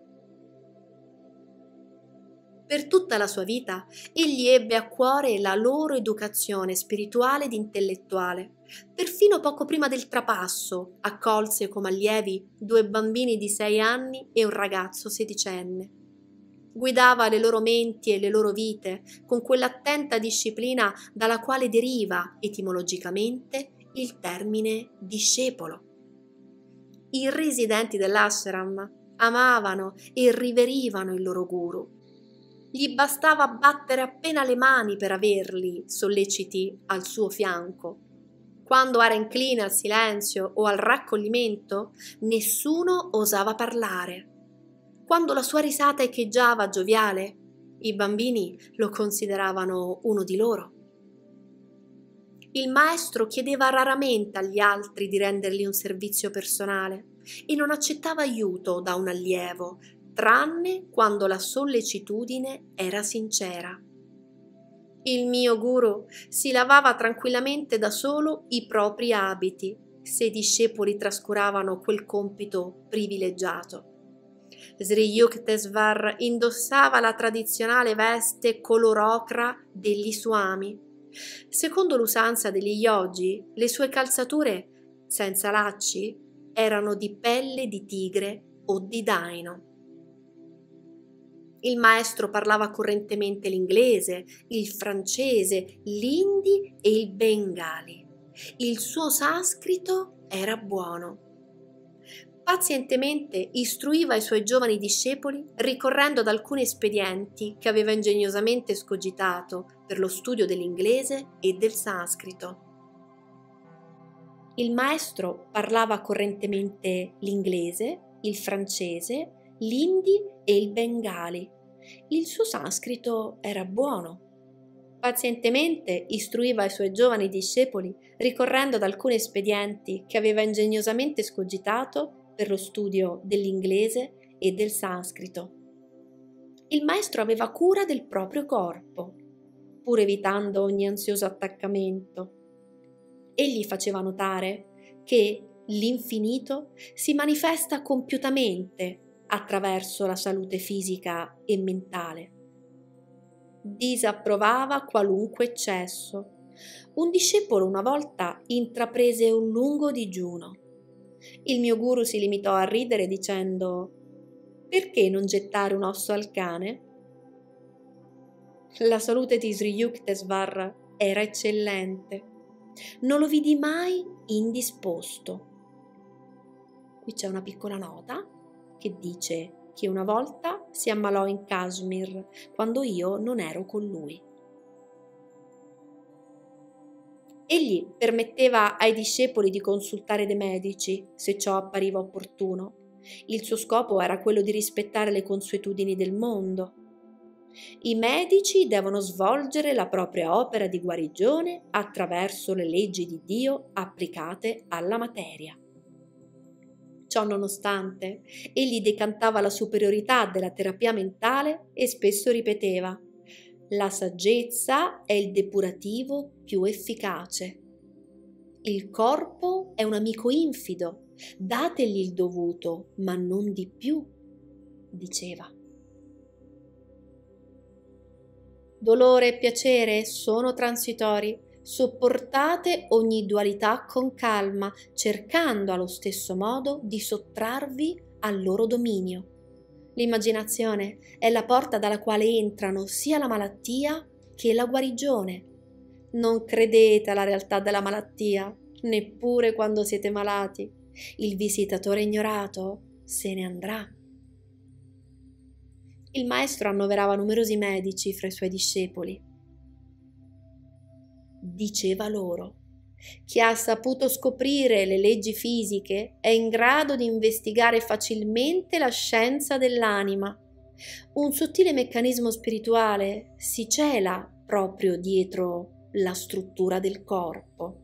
Per tutta la sua vita egli ebbe a cuore la loro educazione spirituale ed intellettuale. Perfino poco prima del trapasso accolse come allievi 2 bambini di 6 anni e un ragazzo sedicenne. Guidava le loro menti e le loro vite con quell'attenta disciplina dalla quale deriva etimologicamente il termine discepolo. I residenti dell'ashram amavano e riverivano il loro guru. Gli bastava battere appena le mani per averli solleciti al suo fianco. Quando era incline al silenzio o al raccoglimento, nessuno osava parlare. Quando la sua risata echeggiava gioviale, i bambini lo consideravano uno di loro. Il maestro chiedeva raramente agli altri di rendergli un servizio personale e non accettava aiuto da un allievo, tranne quando la sollecitudine era sincera. Il mio guru si lavava tranquillamente da solo i propri abiti, se i discepoli trascuravano quel compito privilegiato. Sri Yukteswar indossava la tradizionale veste color ocra degli swami. Secondo l'usanza degli yogi, le sue calzature, senza lacci, erano di pelle di tigre o di daino. Il maestro parlava correntemente l'inglese, il francese, l'indi e il bengali. Il suo sanscrito era buono. Pazientemente istruiva i suoi giovani discepoli ricorrendo ad alcuni espedienti che aveva ingegnosamente scogitato per lo studio dell'inglese e del sanscrito. Il maestro parlava correntemente l'inglese, il francese, l'indi e il bengali. Il suo sanscrito era buono. Pazientemente istruiva i suoi giovani discepoli ricorrendo ad alcuni espedienti che aveva ingegnosamente scogitato per lo studio dell'inglese e del sanscrito. Il maestro aveva cura del proprio corpo, pur evitando ogni ansioso attaccamento. Egli faceva notare che l'infinito si manifesta compiutamente attraverso la salute fisica e mentale. Disapprovava qualunque eccesso. Un discepolo una volta intraprese un lungo digiuno. Il mio guru si limitò a ridere dicendo: «Perché non gettare un osso al cane?» La salute di Sri Yukteswar era eccellente. Non lo vidi mai indisposto. Qui c'è una piccola nota che dice che una volta si ammalò in Kashmir quando io non ero con lui. Egli permetteva ai discepoli di consultare dei medici se ciò appariva opportuno. Il suo scopo era quello di rispettare le consuetudini del mondo. I medici devono svolgere la propria opera di guarigione attraverso le leggi di Dio applicate alla materia. Ciò nonostante, egli decantava la superiorità della terapia mentale e spesso ripeteva: «La saggezza è il depurativo più efficace. Il corpo è un amico infido, dategli il dovuto, ma non di più», diceva. Dolore e piacere sono transitori. Sopportate ogni dualità con calma, cercando allo stesso modo di sottrarvi al loro dominio. L'immaginazione è la porta dalla quale entrano sia la malattia che la guarigione. Non credete alla realtà della malattia, neppure quando siete malati. Il visitatore ignorato se ne andrà. Il maestro annoverava numerosi medici fra i suoi discepoli. Diceva loro: Chi ha saputo scoprire le leggi fisiche è in grado di investigare facilmente la scienza dell'anima. Un sottile meccanismo spirituale si cela proprio dietro la struttura del corpo.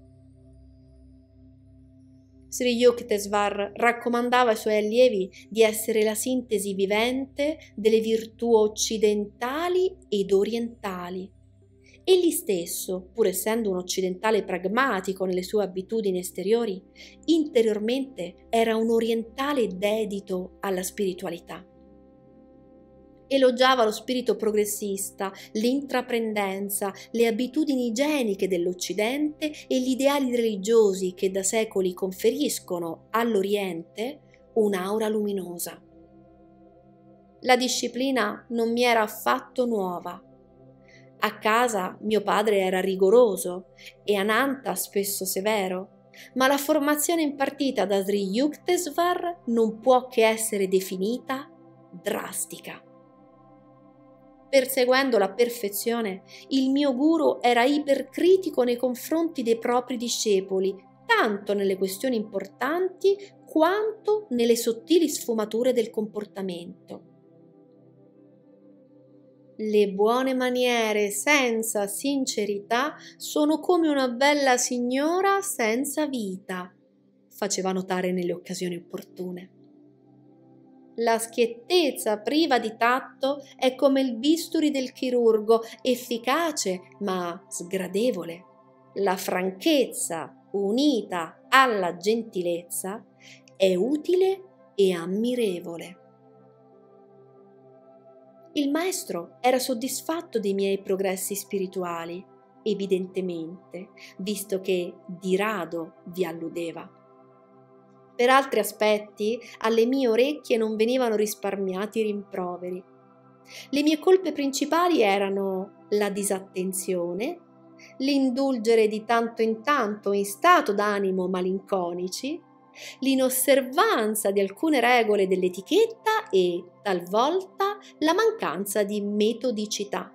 Sri Yukteswar raccomandava ai suoi allievi di essere la sintesi vivente delle virtù occidentali ed orientali. Egli stesso, pur essendo un occidentale pragmatico nelle sue abitudini esteriori, interiormente era un orientale dedito alla spiritualità. Elogiava lo spirito progressista, l'intraprendenza, le abitudini igieniche dell'Occidente e gli ideali religiosi che da secoli conferiscono all'Oriente un'aura luminosa. La disciplina non mi era affatto nuova. A casa mio padre era rigoroso e Ananta spesso severo, ma la formazione impartita da Sri Yukteswar non può che essere definita drastica. Perseguendo la perfezione, il mio guru era ipercritico nei confronti dei propri discepoli, tanto nelle questioni importanti quanto nelle sottili sfumature del comportamento. Le buone maniere senza sincerità sono come una bella signora senza vita, faceva notare nelle occasioni opportune. La schiettezza priva di tatto è come il bisturi del chirurgo, efficace ma sgradevole. La franchezza unita alla gentilezza è utile e ammirevole. Il maestro era soddisfatto dei miei progressi spirituali, evidentemente, visto che di rado vi alludeva. Per altri aspetti, alle mie orecchie non venivano risparmiati rimproveri. Le mie colpe principali erano la disattenzione, l'indulgere di tanto in tanto in stato d'animo malinconici, l'inosservanza di alcune regole dell'etichetta e, talvolta, la mancanza di metodicità.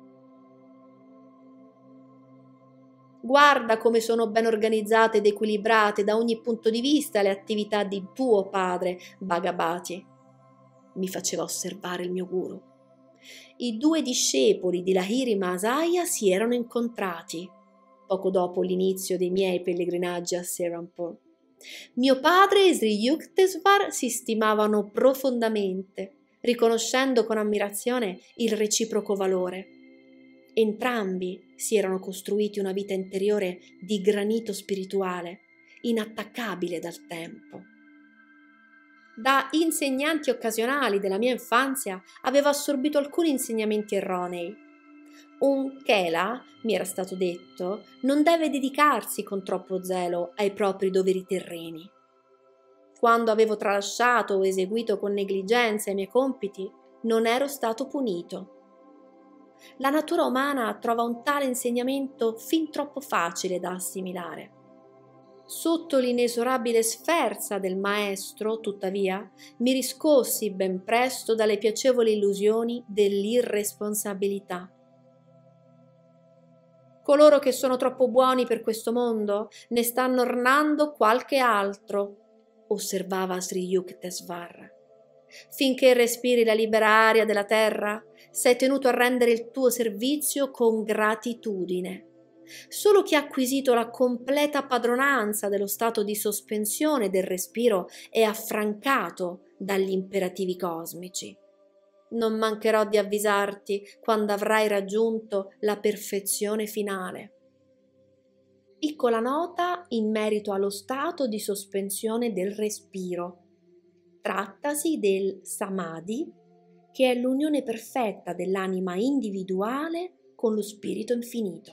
Guarda come sono ben organizzate ed equilibrate da ogni punto di vista le attività di tuo padre, Bhagavati, mi faceva osservare il mio guru. I due discepoli di Lahiri Mahasaya si erano incontrati poco dopo l'inizio dei miei pellegrinaggi a Serampur. Mio padre e Sri Yukteswar si stimavano profondamente, riconoscendo con ammirazione il reciproco valore. Entrambi si erano costruiti una vita interiore di granito spirituale, inattaccabile dal tempo. Da insegnanti occasionali della mia infanzia avevo assorbito alcuni insegnamenti erronei. Un chela, mi era stato detto, non deve dedicarsi con troppo zelo ai propri doveri terreni. Quando avevo tralasciato o eseguito con negligenza i miei compiti, non ero stato punito. La natura umana trova un tale insegnamento fin troppo facile da assimilare. Sotto l'inesorabile sferza del maestro, tuttavia, mi riscossi ben presto dalle piacevoli illusioni dell'irresponsabilità. Coloro che sono troppo buoni per questo mondo ne stanno ornando qualche altro, osservava Sri Yukteswar. Finché respiri la libera aria della terra, sei tenuto a rendere il tuo servizio con gratitudine. Solo chi ha acquisito la completa padronanza dello stato di sospensione del respiro è affrancato dagli imperativi cosmici. Non mancherò di avvisarti quando avrai raggiunto la perfezione finale. Piccola nota in merito allo stato di sospensione del respiro. Trattasi del samadhi, che è l'unione perfetta dell'anima individuale con lo spirito infinito.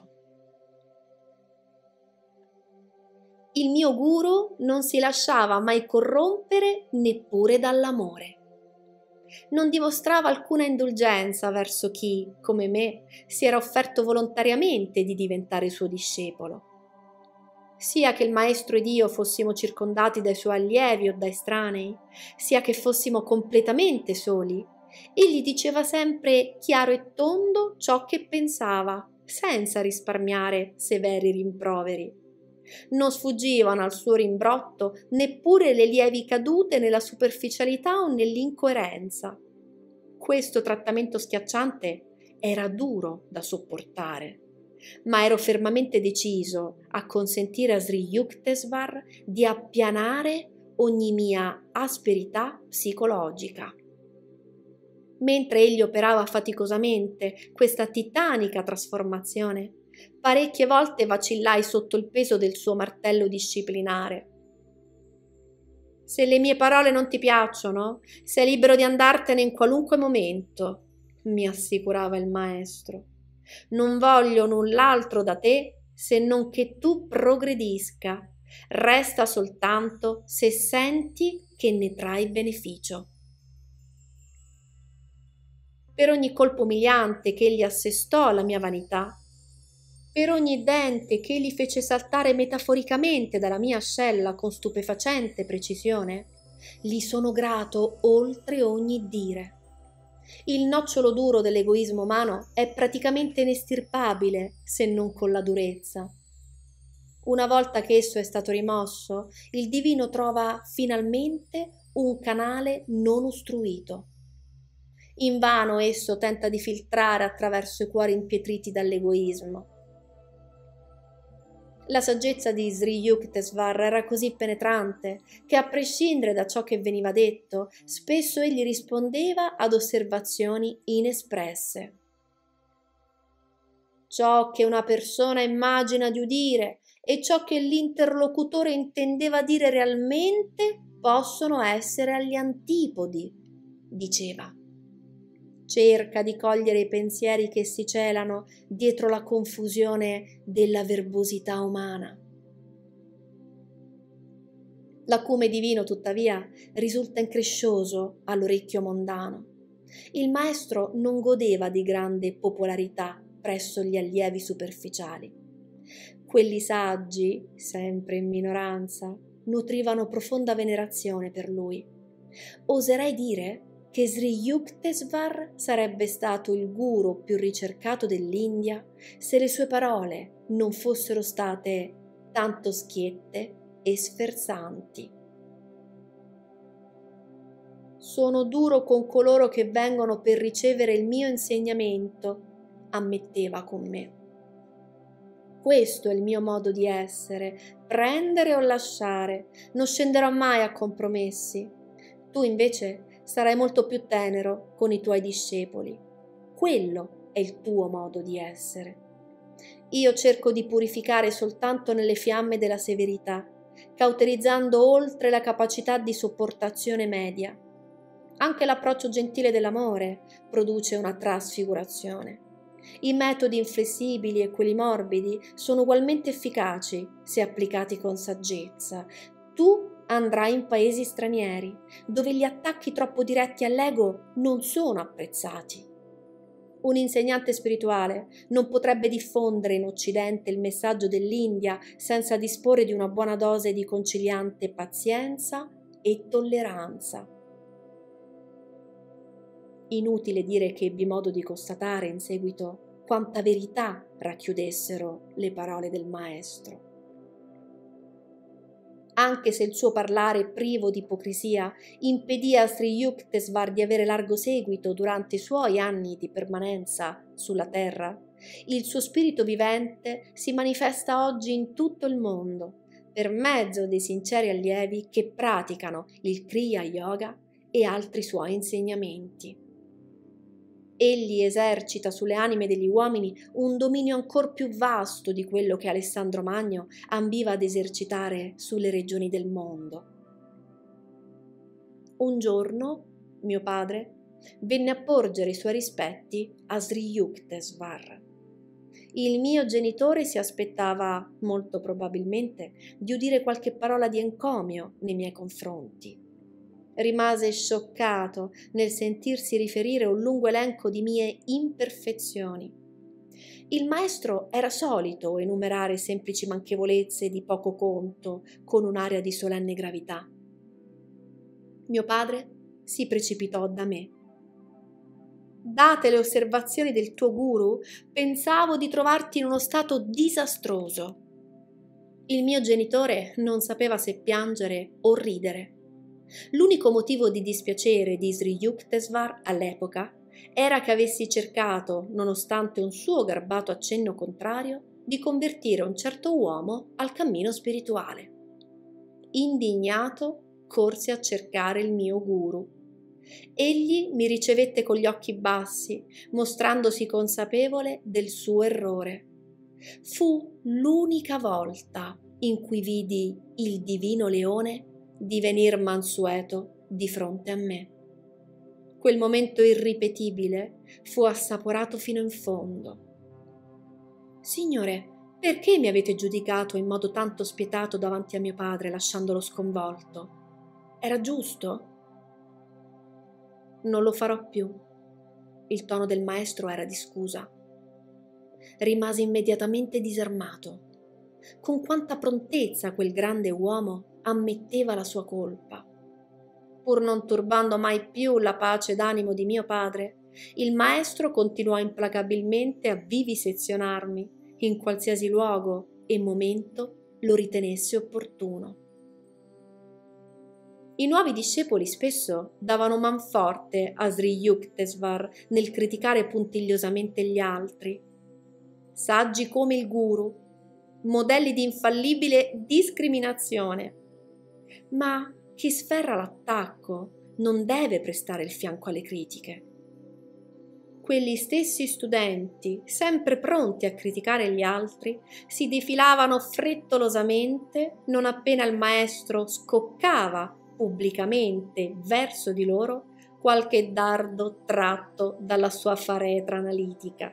Il mio guru non si lasciava mai corrompere neppure dall'amore. Non dimostrava alcuna indulgenza verso chi, come me, si era offerto volontariamente di diventare suo discepolo. Sia che il maestro ed io fossimo circondati dai suoi allievi o da estranei, sia che fossimo completamente soli, egli diceva sempre chiaro e tondo ciò che pensava, senza risparmiare severi rimproveri. Non sfuggivano al suo rimbrotto neppure le lievi cadute nella superficialità o nell'incoerenza. Questo trattamento schiacciante era duro da sopportare, ma ero fermamente deciso a consentire a Sri Yuktesvar di appianare ogni mia asperità psicologica. Mentre egli operava faticosamente questa titanica trasformazione, parecchie volte vacillai sotto il peso del suo martello disciplinare. Se le mie parole non ti piacciono, sei libero di andartene in qualunque momento, mi assicurava il maestro. Non voglio null'altro da te se non che tu progredisca. Resta soltanto se senti che ne trai beneficio. Per ogni colpo umiliante che egli assestò alla mia vanità, per ogni dente che egli fece saltare metaforicamente dalla mia ascella con stupefacente precisione, gli sono grato oltre ogni dire. Il nocciolo duro dell'egoismo umano è praticamente inestirpabile se non con la durezza. Una volta che esso è stato rimosso, il divino trova finalmente un canale non ostruito. Invano esso tenta di filtrare attraverso i cuori impietriti dall'egoismo. La saggezza di Sri Yuktesvar era così penetrante che, a prescindere da ciò che veniva detto, spesso egli rispondeva ad osservazioni inespresse. Ciò che una persona immagina di udire e ciò che l'interlocutore intendeva dire realmente possono essere agli antipodi, diceva. Cerca di cogliere i pensieri che si celano dietro la confusione della verbosità umana. L'acume divino, tuttavia, risulta increscioso all'orecchio mondano. Il maestro non godeva di grande popolarità presso gli allievi superficiali. Quelli saggi, sempre in minoranza, nutrivano profonda venerazione per lui. Oserei dire che Sri Yuktesvar sarebbe stato il guru più ricercato dell'India se le sue parole non fossero state tanto schiette e sferzanti. Sono duro con coloro che vengono per ricevere il mio insegnamento, ammetteva con me. Questo è il mio modo di essere, prendere o lasciare, non scenderò mai a compromessi. Tu invece sarai molto più tenero con i tuoi discepoli. Quello è il tuo modo di essere. Io cerco di purificare soltanto nelle fiamme della severità, cauterizzando oltre la capacità di sopportazione media. Anche l'approccio gentile dell'amore produce una trasfigurazione. I metodi inflessibili e quelli morbidi sono ugualmente efficaci se applicati con saggezza. Tu andrai in paesi stranieri, dove gli attacchi troppo diretti all'ego non sono apprezzati. Un insegnante spirituale non potrebbe diffondere in Occidente il messaggio dell'India senza disporre di una buona dose di conciliante pazienza e tolleranza. Inutile dire che ebbi modo di constatare in seguito quanta verità racchiudessero le parole del maestro. Anche se il suo parlare privo di ipocrisia impedì a Sri Yuktesvar di avere largo seguito durante i suoi anni di permanenza sulla terra, il suo spirito vivente si manifesta oggi in tutto il mondo per mezzo dei sinceri allievi che praticano il Kriya Yoga e altri suoi insegnamenti. Egli esercita sulle anime degli uomini un dominio ancor più vasto di quello che Alessandro Magno ambiva ad esercitare sulle regioni del mondo. Un giorno, mio padre venne a porgere i suoi rispetti a Sri Yuktesvar. Il mio genitore si aspettava, molto probabilmente, di udire qualche parola di encomio nei miei confronti. Rimase scioccato nel sentirsi riferire un lungo elenco di mie imperfezioni. Il maestro era solito enumerare semplici manchevolezze di poco conto con un'aria di solenne gravità. Mio padre si precipitò da me. Date le osservazioni del tuo guru, pensavo di trovarti in uno stato disastroso. Il mio genitore non sapeva se piangere o ridere. L'unico motivo di dispiacere di Sri Yukteswar all'epoca era che avessi cercato, nonostante un suo garbato accenno contrario, di convertire un certo uomo al cammino spirituale. Indignato, corsi a cercare il mio guru. Egli mi ricevette con gli occhi bassi, mostrandosi consapevole del suo errore. Fu l'unica volta in cui vidi il divino leone divenir mansueto di fronte a me. Quel momento irripetibile fu assaporato fino in fondo. Signore, perché mi avete giudicato in modo tanto spietato davanti a mio padre, lasciandolo sconvolto? Era giusto? Non lo farò più. Il tono del maestro era di scusa. Rimasi immediatamente disarmato. Con quanta prontezza quel grande uomo ammetteva la sua colpa. Pur non turbando mai più la pace d'animo di mio padre, il maestro continuò implacabilmente a vivisezionarmi in qualsiasi luogo e momento lo ritenesse opportuno. I nuovi discepoli spesso davano manforte a Sri Yukteswar nel criticare puntigliosamente gli altri. Saggi come il guru, modelli di infallibile discriminazione. Ma chi sferra l'attacco non deve prestare il fianco alle critiche. Quegli stessi studenti, sempre pronti a criticare gli altri, si defilavano frettolosamente non appena il maestro scoccava pubblicamente verso di loro qualche dardo tratto dalla sua faretra analitica.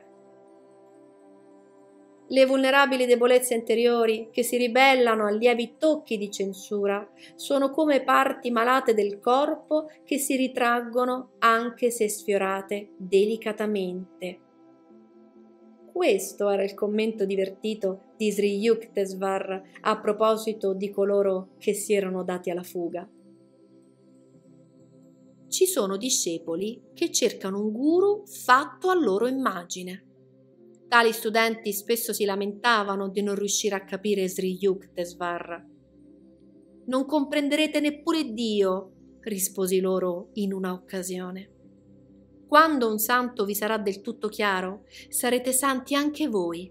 Le vulnerabili debolezze interiori che si ribellano a lievi tocchi di censura sono come parti malate del corpo che si ritraggono anche se sfiorate delicatamente. Questo era il commento divertito di Sri Yukteswar a proposito di coloro che si erano dati alla fuga. Ci sono discepoli che cercano un guru fatto a loro immagine. Tali studenti spesso si lamentavano di non riuscire a capire Sri Yukteswar. Non comprenderete neppure Dio, risposi loro in una occasione. Quando un santo vi sarà del tutto chiaro, sarete santi anche voi.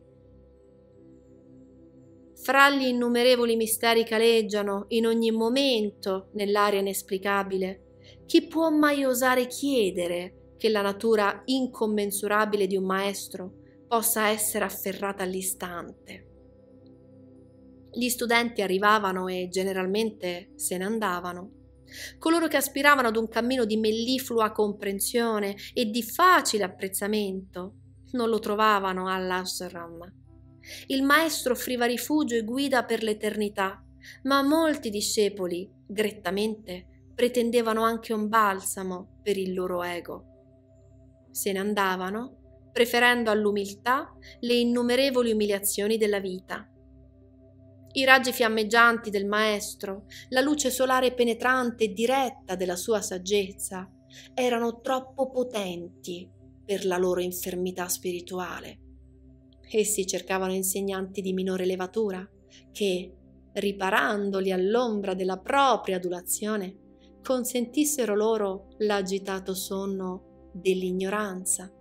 Fra gli innumerevoli misteri che aleggiano in ogni momento nell'aria inesplicabile, chi può mai osare chiedere che la natura incommensurabile di un maestro possa essere afferrata all'istante? Gli studenti arrivavano e generalmente se ne andavano. Coloro che aspiravano ad un cammino di melliflua comprensione e di facile apprezzamento non lo trovavano all'ashram. Il maestro offriva rifugio e guida per l'eternità, ma molti discepoli, grettamente, pretendevano anche un balsamo per il loro ego. Se ne andavano, preferendo all'umiltà le innumerevoli umiliazioni della vita. I raggi fiammeggianti del maestro, la luce solare penetrante e diretta della sua saggezza, erano troppo potenti per la loro infermità spirituale. Essi cercavano insegnanti di minore levatura che, riparandoli all'ombra della propria adulazione, consentissero loro l'agitato sonno dell'ignoranza.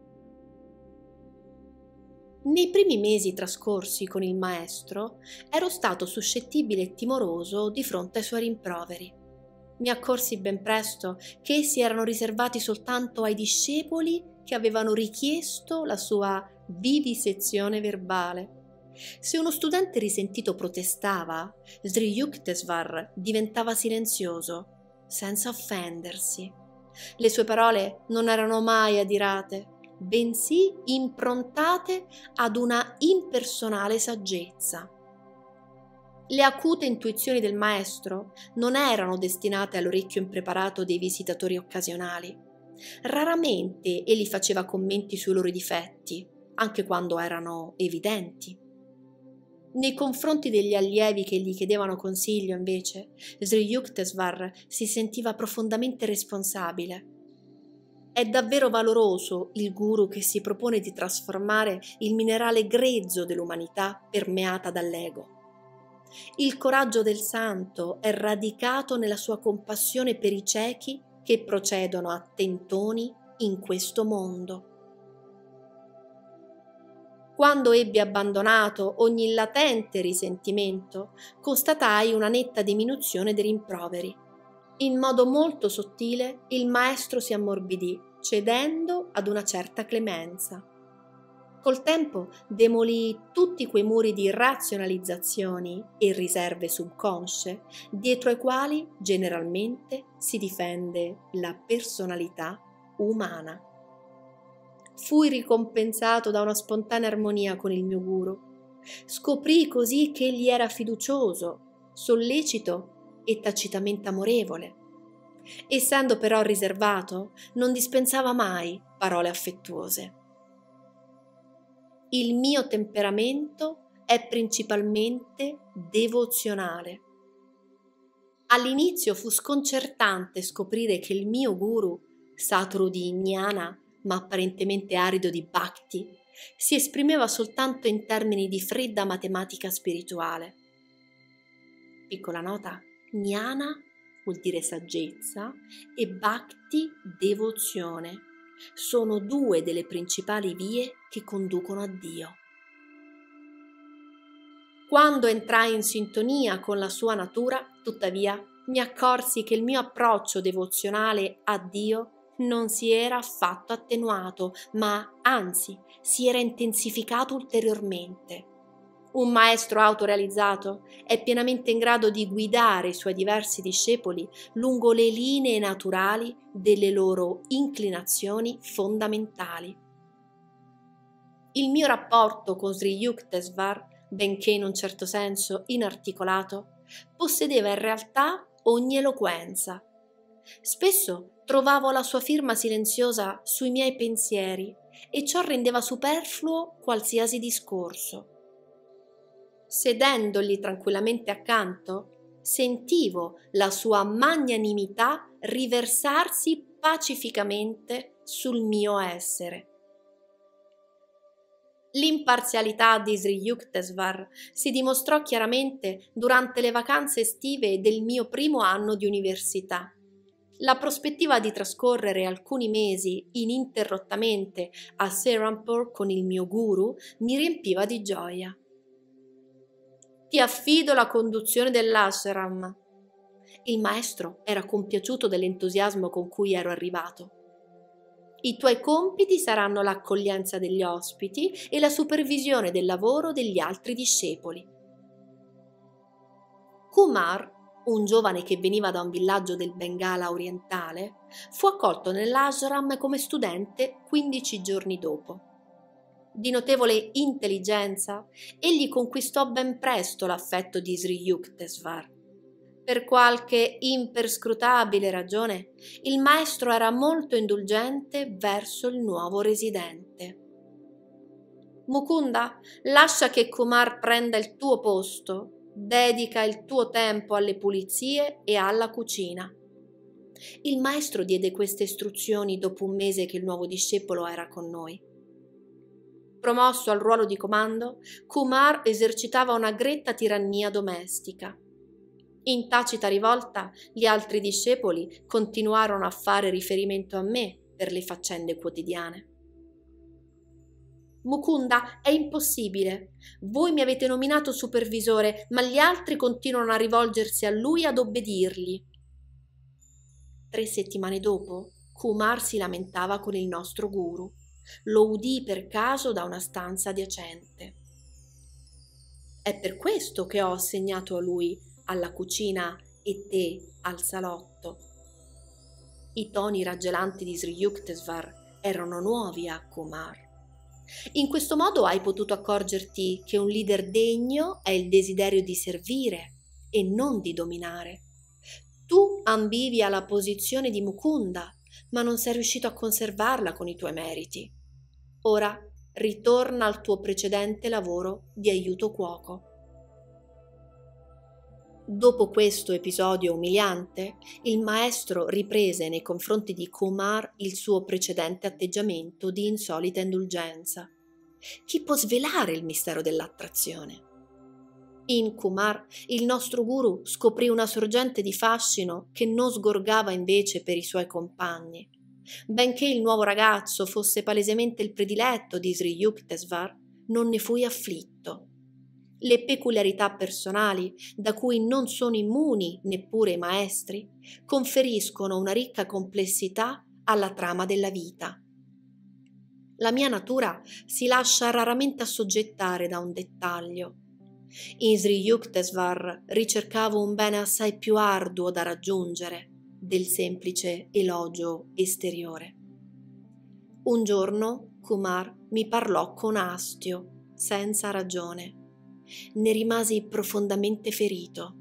Nei primi mesi trascorsi con il maestro ero stato suscettibile e timoroso di fronte ai suoi rimproveri. Mi accorsi ben presto che essi erano riservati soltanto ai discepoli che avevano richiesto la sua vivisezione verbale. Se uno studente risentito protestava, Sri Yukteswar diventava silenzioso, senza offendersi. Le sue parole non erano mai adirate, bensì improntate ad una impersonale saggezza. Le acute intuizioni del maestro non erano destinate all'orecchio impreparato dei visitatori occasionali. Raramente egli faceva commenti sui loro difetti, anche quando erano evidenti. Nei confronti degli allievi che gli chiedevano consiglio, invece, Sri Yukteswar si sentiva profondamente responsabile. È davvero valoroso il guru che si propone di trasformare il minerale grezzo dell'umanità permeata dall'ego. Il coraggio del santo è radicato nella sua compassione per i ciechi che procedono a tentoni in questo mondo. Quando ebbi abbandonato ogni latente risentimento, constatai una netta diminuzione dei rimproveri. In modo molto sottile il maestro si ammorbidì, cedendo ad una certa clemenza. Col tempo demolì tutti quei muri di razionalizzazioni e riserve subconsce, dietro ai quali generalmente si difende la personalità umana. Fui ricompensato da una spontanea armonia con il mio guru. Scoprì così che egli era fiducioso, sollecito e tacitamente amorevole. Essendo però riservato, non dispensava mai parole affettuose. Il mio temperamento è principalmente devozionale. All'inizio fu sconcertante scoprire che il mio guru, saturo di jnana ma apparentemente arido di bhakti, si esprimeva soltanto in termini di fredda matematica spirituale. Piccola nota: jnana vuol dire saggezza e bhakti devozione. Sono due delle principali vie che conducono a Dio. Quando entrai in sintonia con la sua natura, tuttavia, mi accorsi che il mio approccio devozionale a Dio non si era affatto attenuato, ma anzi si era intensificato ulteriormente. Un maestro autorealizzato è pienamente in grado di guidare i suoi diversi discepoli lungo le linee naturali delle loro inclinazioni fondamentali. Il mio rapporto con Sri Yukteswar, benché in un certo senso inarticolato, possedeva in realtà ogni eloquenza. Spesso trovavo la sua firma silenziosa sui miei pensieri e ciò rendeva superfluo qualsiasi discorso. Sedendogli tranquillamente accanto, sentivo la sua magnanimità riversarsi pacificamente sul mio essere. L'imparzialità di Sri Yukteswar si dimostrò chiaramente durante le vacanze estive del mio primo anno di università. La prospettiva di trascorrere alcuni mesi ininterrottamente a Serampore con il mio guru mi riempiva di gioia. Ti affido la conduzione dell'ashram. Il maestro era compiaciuto dell'entusiasmo con cui ero arrivato. I tuoi compiti saranno l'accoglienza degli ospiti e la supervisione del lavoro degli altri discepoli. Kumar, un giovane che veniva da un villaggio del Bengala orientale, fu accolto nell'ashram come studente 15 giorni dopo. Di notevole intelligenza, egli conquistò ben presto l'affetto di Sri Yukteswar. Per qualche imperscrutabile ragione, il maestro era molto indulgente verso il nuovo residente. Mukunda, lascia che Kumar prenda il tuo posto, dedica il tuo tempo alle pulizie e alla cucina. Il maestro diede queste istruzioni dopo un mese che il nuovo discepolo era con noi. Promosso al ruolo di comando, Kumar esercitava una gretta tirannia domestica. In tacita rivolta, gli altri discepoli continuarono a fare riferimento a me per le faccende quotidiane. Mukunda, è impossibile. Voi mi avete nominato supervisore, ma gli altri continuano a rivolgersi a lui e ad obbedirgli. 3 settimane dopo, Kumar si lamentava con il nostro guru. Lo udii per caso da una stanza adiacente. È per questo che ho assegnato a lui alla cucina e te al salotto. I toni raggelanti di Sri Yukteswar erano nuovi a Kumar. In questo modo hai potuto accorgerti che un leader degno è il desiderio di servire e non di dominare. Tu ambivi alla posizione di Mukunda, ma non sei riuscito a conservarla con i tuoi meriti. Ora ritorna al tuo precedente lavoro di aiuto cuoco. Dopo questo episodio umiliante, il maestro riprese nei confronti di Kumar il suo precedente atteggiamento di insolita indulgenza. Chi può svelare il mistero dell'attrazione? In Kumar, il nostro guru scoprì una sorgente di fascino che non sgorgava invece per i suoi compagni. Benché il nuovo ragazzo fosse palesemente il prediletto di Sri Yukteswar, non ne fui afflitto. Le peculiarità personali, da cui non sono immuni neppure i maestri, conferiscono una ricca complessità alla trama della vita. La mia natura si lascia raramente assoggettare da un dettaglio. In Sri Yukteswar ricercavo un bene assai più arduo da raggiungere del semplice elogio esteriore. Un giorno Kumar mi parlò con astio, senza ragione. Ne rimasi profondamente ferito.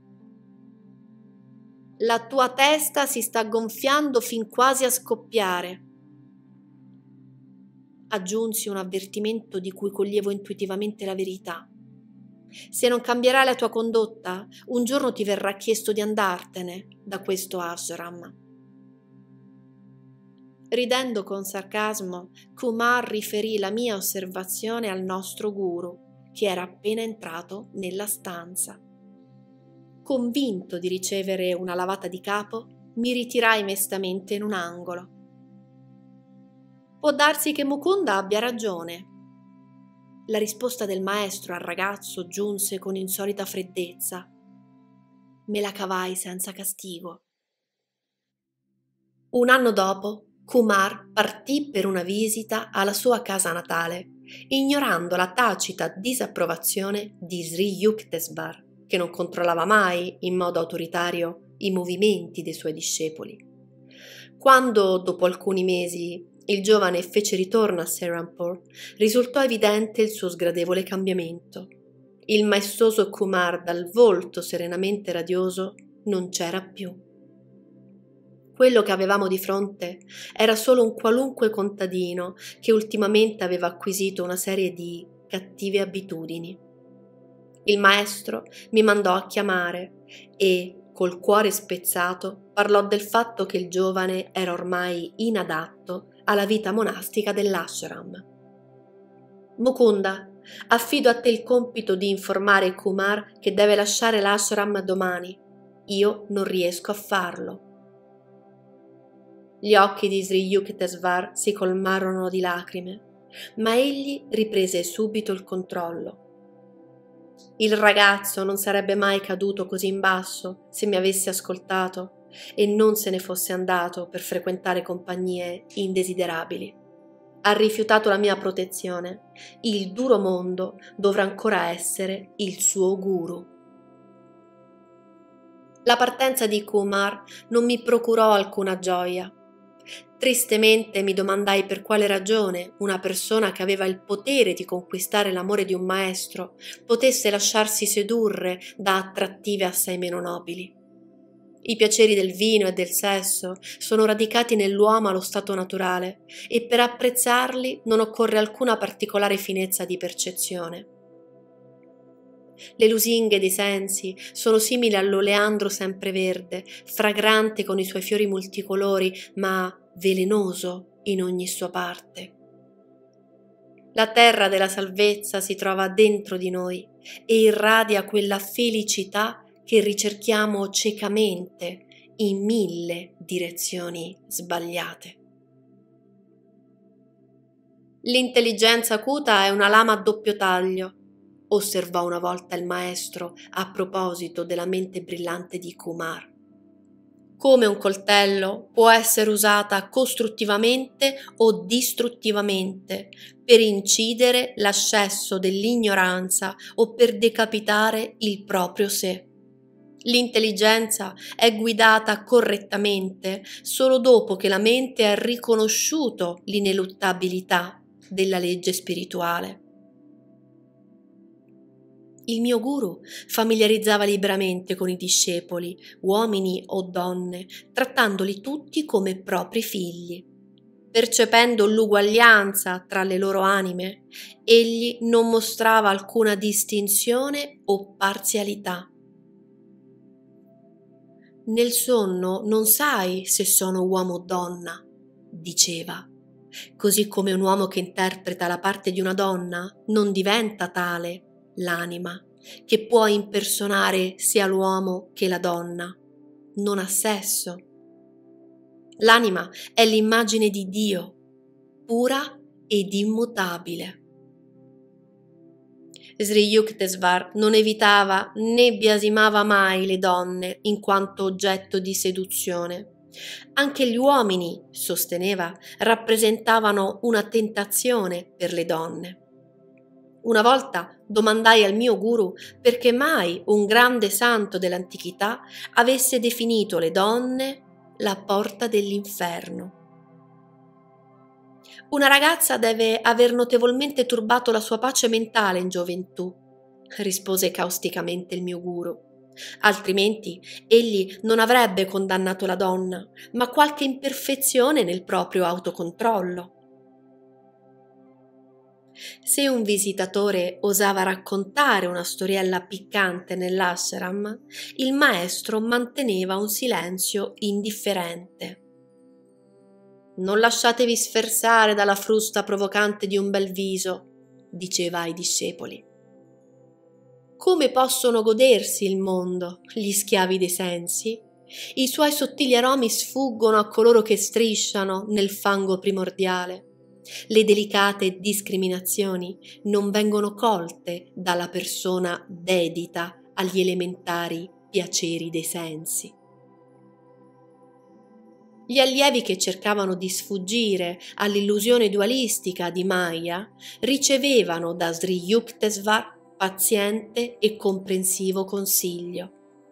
La tua testa si sta gonfiando fin quasi a scoppiare. Aggiunsi un avvertimento di cui coglievo intuitivamente la verità. Se non cambierai la tua condotta, un giorno ti verrà chiesto di andartene da questo ashram. Ridendo con sarcasmo, Kumar riferì la mia osservazione al nostro guru, che era appena entrato nella stanza. Convinto di ricevere una lavata di capo, mi ritirai mestamente in un angolo. Può darsi che Mukunda abbia ragione. La risposta del maestro al ragazzo giunse con insolita freddezza. Me la cavai senza castigo. Un anno dopo, Kumar partì per una visita alla sua casa natale, ignorando la tacita disapprovazione di Sri Yukteswar, che non controllava mai in modo autoritario i movimenti dei suoi discepoli. Quando, dopo alcuni mesi, il giovane fece ritorno a Serampore, risultò evidente il suo sgradevole cambiamento. Il maestoso Kumar dal volto serenamente radioso non c'era più. Quello che avevamo di fronte era solo un qualunque contadino che ultimamente aveva acquisito una serie di cattive abitudini. Il maestro mi mandò a chiamare e, col cuore spezzato, parlò del fatto che il giovane era ormai inadatto alla vita monastica dell'ashram. Mukunda, affido a te il compito di informare Kumar che deve lasciare l'ashram domani. Io non riesco a farlo. Gli occhi di Sri Yukteswar si colmarono di lacrime, ma egli riprese subito il controllo. Il ragazzo non sarebbe mai caduto così in basso se mi avesse ascoltato e non se ne fosse andato per frequentare compagnie indesiderabili. Ha rifiutato la mia protezione. Il duro mondo dovrà ancora essere il suo guru. La partenza di Kumar non mi procurò alcuna gioia. Tristemente mi domandai per quale ragione una persona che aveva il potere di conquistare l'amore di un maestro potesse lasciarsi sedurre da attrattive assai meno nobili. I piaceri del vino e del sesso sono radicati nell'uomo allo stato naturale e per apprezzarli non occorre alcuna particolare finezza di percezione. Le lusinghe dei sensi sono simili all'oleandro sempreverde, fragrante con i suoi fiori multicolori, ma velenoso in ogni sua parte. La terra della salvezza si trova dentro di noi e irradia quella felicità che ricerchiamo ciecamente in 1000 direzioni sbagliate. L'intelligenza acuta è una lama a doppio taglio, osservò una volta il maestro a proposito della mente brillante di Kumar. Come un coltello può essere usata costruttivamente o distruttivamente per incidere l'ascesso dell'ignoranza o per decapitare il proprio sé. L'intelligenza è guidata correttamente solo dopo che la mente ha riconosciuto l'ineluttabilità della legge spirituale. Il mio guru familiarizzava liberamente con i discepoli, uomini o donne, trattandoli tutti come propri figli. Percependo l'uguaglianza tra le loro anime, egli non mostrava alcuna distinzione o parzialità. Nel sonno non sai se sono uomo o donna, diceva, così come un uomo che interpreta la parte di una donna non diventa tale l'anima, che può impersonare sia l'uomo che la donna. Non ha sesso. L'anima è l'immagine di Dio, pura ed immutabile. Sri Yukteswar non evitava né biasimava mai le donne in quanto oggetto di seduzione. Anche gli uomini, sosteneva, rappresentavano una tentazione per le donne. Una volta domandai al mio guru perché mai un grande santo dell'antichità avesse definito le donne la porta dell'inferno. Una ragazza deve aver notevolmente turbato la sua pace mentale in gioventù, rispose causticamente il mio guru. Altrimenti egli non avrebbe condannato la donna, ma qualche imperfezione nel proprio autocontrollo. Se un visitatore osava raccontare una storiella piccante nell'ashram, il maestro manteneva un silenzio indifferente. Non lasciatevi sferzare dalla frusta provocante di un bel viso, diceva ai discepoli. Come possono godersi il mondo, gli schiavi dei sensi? I suoi sottili aromi sfuggono a coloro che strisciano nel fango primordiale. Le delicate discriminazioni non vengono colte dalla persona dedita agli elementari piaceri dei sensi. Gli allievi che cercavano di sfuggire all'illusione dualistica di Maya ricevevano da Sri Yukteswar paziente e comprensivo consiglio.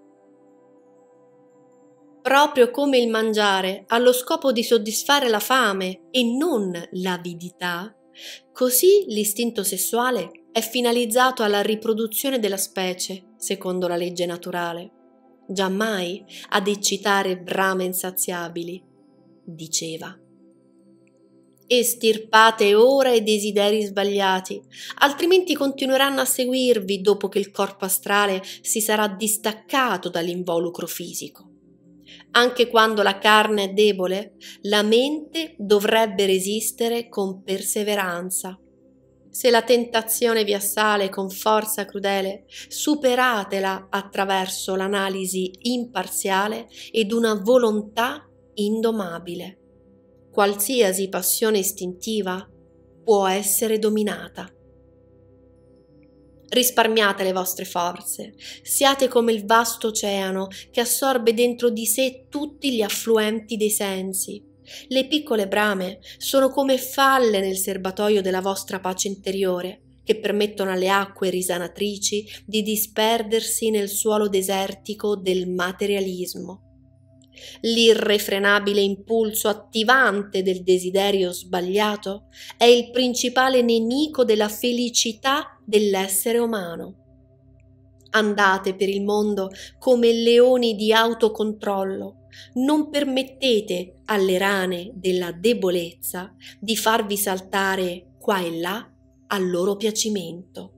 Proprio come il mangiare ha lo scopo di soddisfare la fame e non l'avidità, così l'istinto sessuale è finalizzato alla riproduzione della specie, secondo la legge naturale. Giammai ad eccitare brame insaziabili, diceva. Estirpate ora i desideri sbagliati, altrimenti continueranno a seguirvi dopo che il corpo astrale si sarà distaccato dall'involucro fisico. Anche quando la carne è debole, la mente dovrebbe resistere con perseveranza. Se la tentazione vi assale con forza crudele, superatela attraverso l'analisi imparziale ed una volontà indomabile. Qualsiasi passione istintiva può essere dominata. Risparmiate le vostre forze, siate come il vasto oceano che assorbe dentro di sé tutti gli affluenti dei sensi. Le piccole brame sono come falle nel serbatoio della vostra pace interiore, che permettono alle acque risanatrici di disperdersi nel suolo desertico del materialismo. L'irrefrenabile impulso attivante del desiderio sbagliato è il principale nemico della felicità dell'essere umano. Andate per il mondo come leoni di autocontrollo, non permettete alle rane della debolezza di farvi saltare qua e là al loro piacimento.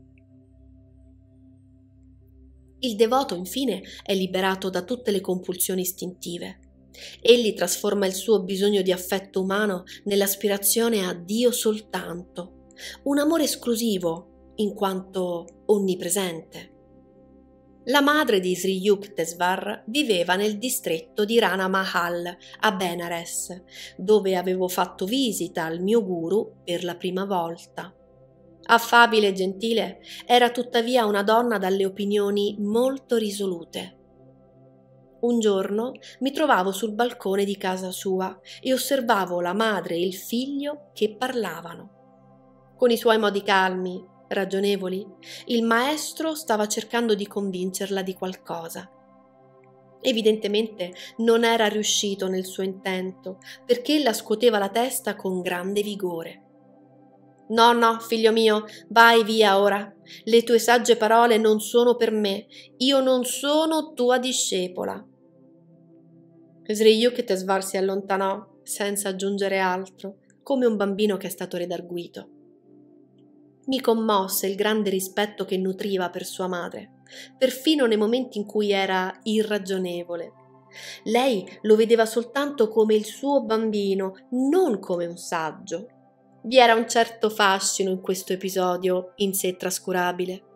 Il devoto, infine, è liberato da tutte le compulsioni istintive. Egli trasforma il suo bisogno di affetto umano nell'aspirazione a Dio soltanto, un amore esclusivo in quanto onnipresente. La madre di Sri Yukteswar viveva nel distretto di Rana Mahal a Benares, dove avevo fatto visita al mio guru per la prima volta. Affabile e gentile, era tuttavia una donna dalle opinioni molto risolute. Un giorno mi trovavo sul balcone di casa sua e osservavo la madre e il figlio che parlavano. Con i suoi modi calmi, ragionevoli, il maestro stava cercando di convincerla di qualcosa. Evidentemente non era riuscito nel suo intento, perché ella scuoteva la testa con grande vigore. No, figlio mio, vai via ora. Le tue sagge parole non sono per me. Io non sono tua discepola. Sri Yukteswar si allontanò senza aggiungere altro, come un bambino che è stato redarguito. Mi commosse il grande rispetto che nutriva per sua madre, perfino nei momenti in cui era irragionevole. Lei lo vedeva soltanto come il suo bambino, non come un saggio. Vi era un certo fascino in questo episodio in sé trascurabile,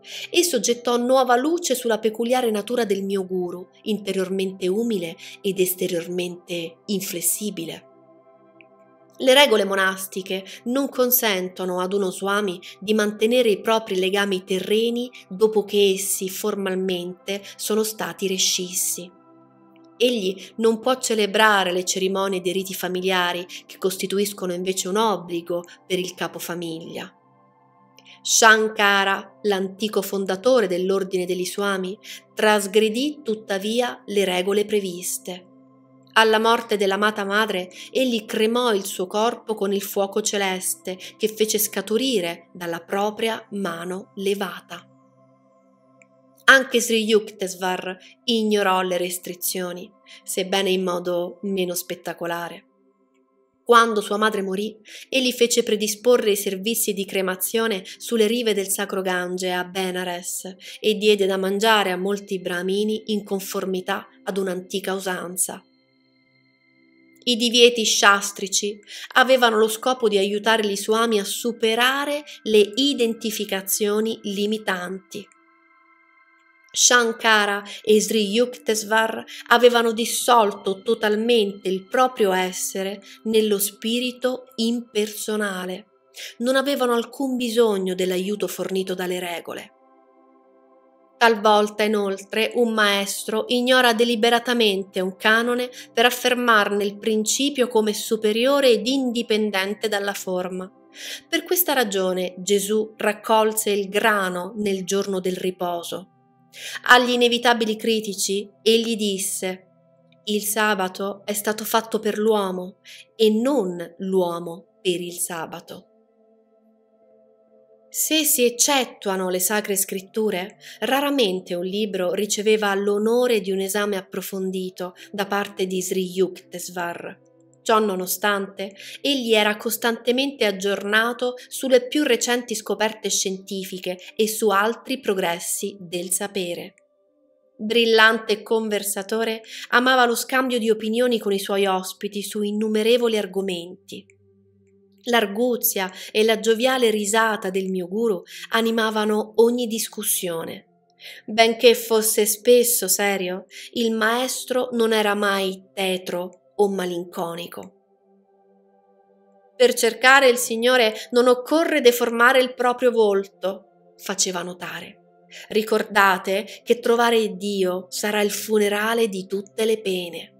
Esso gettò nuova luce sulla peculiare natura del mio guru, interiormente umile ed esteriormente inflessibile. Le regole monastiche non consentono ad uno swami di mantenere i propri legami terreni dopo che essi formalmente sono stati rescissi. Egli non può celebrare le cerimonie dei riti familiari, che costituiscono invece un obbligo per il capofamiglia. Shankara, l'antico fondatore dell'ordine degli Swami, trasgredì tuttavia le regole previste. Alla morte dell'amata madre, egli cremò il suo corpo con il fuoco celeste che fece scaturire dalla propria mano levata. Anche Sri Yukteswar ignorò le restrizioni, sebbene in modo meno spettacolare. Quando sua madre morì, egli fece predisporre i servizi di cremazione sulle rive del sacro Gange a Benares e diede da mangiare a molti brahmini in conformità ad un'antica usanza. I divieti shastrici avevano lo scopo di aiutare gli swami a superare le identificazioni limitanti. Shankara e Sri Yukteswar avevano dissolto totalmente il proprio essere nello spirito impersonale. Non avevano alcun bisogno dell'aiuto fornito dalle regole. Talvolta, inoltre, un maestro ignora deliberatamente un canone per affermarne il principio come superiore ed indipendente dalla forma. Per questa ragione Gesù raccolse il grano nel giorno del riposo. Agli inevitabili critici egli disse: «Il sabato è stato fatto per l'uomo e non l'uomo per il sabato». Se si eccettuano le sacre scritture, raramente un libro riceveva l'onore di un esame approfondito da parte di Sri Yukteswar. Ciò nonostante, egli era costantemente aggiornato sulle più recenti scoperte scientifiche e su altri progressi del sapere. Brillante conversatore, amava lo scambio di opinioni con i suoi ospiti su innumerevoli argomenti. L'arguzia e la gioviale risata del mio guru animavano ogni discussione. Benché fosse spesso serio, il maestro non era mai tetro o malinconico. Per cercare il Signore non occorre deformare il proprio volto, faceva notare. Ricordate che trovare Dio sarà il funerale di tutte le pene.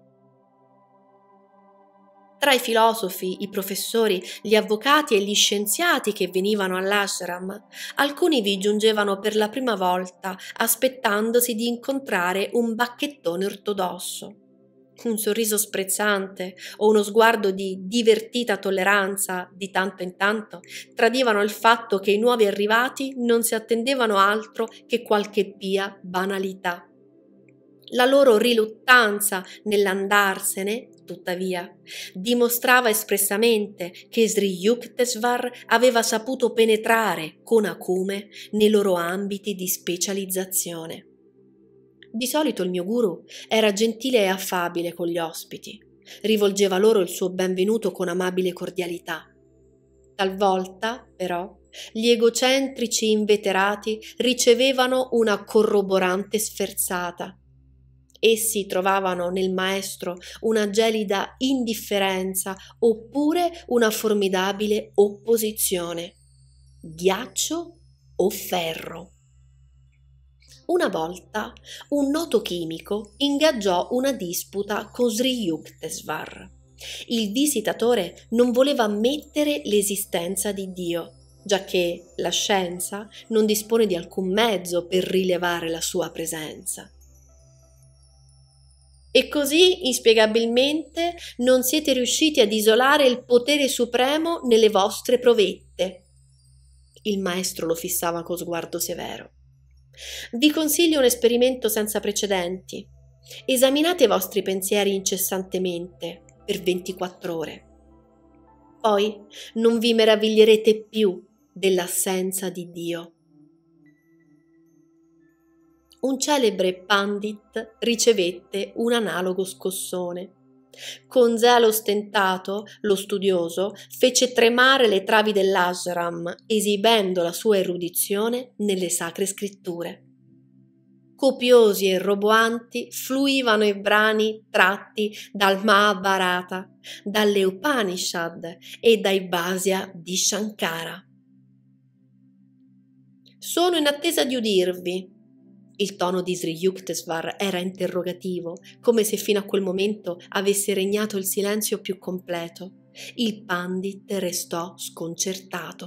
Tra i filosofi, i professori, gli avvocati e gli scienziati che venivano all'ashram, alcuni vi giungevano per la prima volta aspettandosi di incontrare un bacchettone ortodosso. Un sorriso sprezzante o uno sguardo di divertita tolleranza di tanto in tanto tradivano il fatto che i nuovi arrivati non si attendevano altro che qualche pia banalità. La loro riluttanza nell'andarsene, tuttavia, dimostrava espressamente che Sri Yukteswar aveva saputo penetrare con acume nei loro ambiti di specializzazione. Di solito il mio guru era gentile e affabile con gli ospiti, rivolgeva loro il suo benvenuto con amabile cordialità. Talvolta, però, gli egocentrici inveterati ricevevano una corroborante sferzata. Essi trovavano nel maestro una gelida indifferenza oppure una formidabile opposizione. Ghiaccio o ferro? Una volta un noto chimico ingaggiò una disputa con Sri Yukteswar. Il visitatore non voleva ammettere l'esistenza di Dio, giacché la scienza non dispone di alcun mezzo per rilevare la sua presenza. E così, inspiegabilmente, non siete riusciti ad isolare il potere supremo nelle vostre provette. Il maestro lo fissava con sguardo severo. Vi consiglio un esperimento senza precedenti. Esaminate i vostri pensieri incessantemente per 24 ore. Poi non vi meraviglierete più dell'assenza di Dio. Un celebre pandit ricevette un analogo scossone. Con zelo ostentato, lo studioso fece tremare le travi dell'ashram, esibendo la sua erudizione nelle sacre scritture. Copiosi e roboanti fluivano i brani tratti dal Mahabharata, dalle Upanishad e dai Bhāsya di Shankara. Sono in attesa di udirvi. Il tono di Sri Yukteswar era interrogativo, come se fino a quel momento avesse regnato il silenzio più completo. Il pandit restò sconcertato.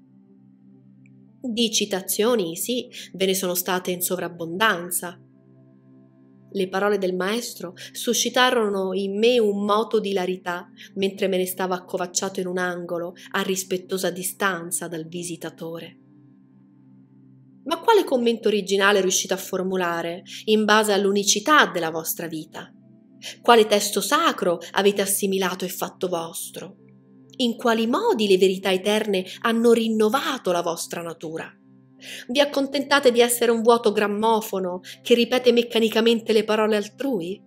Di citazioni, sì, ve ne sono state in sovrabbondanza. Le parole del maestro suscitarono in me un moto di ilarità, mentre me ne stavo accovacciato in un angolo, a rispettosa distanza dal visitatore. Ma quale commento originale riuscite a formulare in base all'unicità della vostra vita? Quale testo sacro avete assimilato e fatto vostro? In quali modi le verità eterne hanno rinnovato la vostra natura? Vi accontentate di essere un vuoto grammofono che ripete meccanicamente le parole altrui?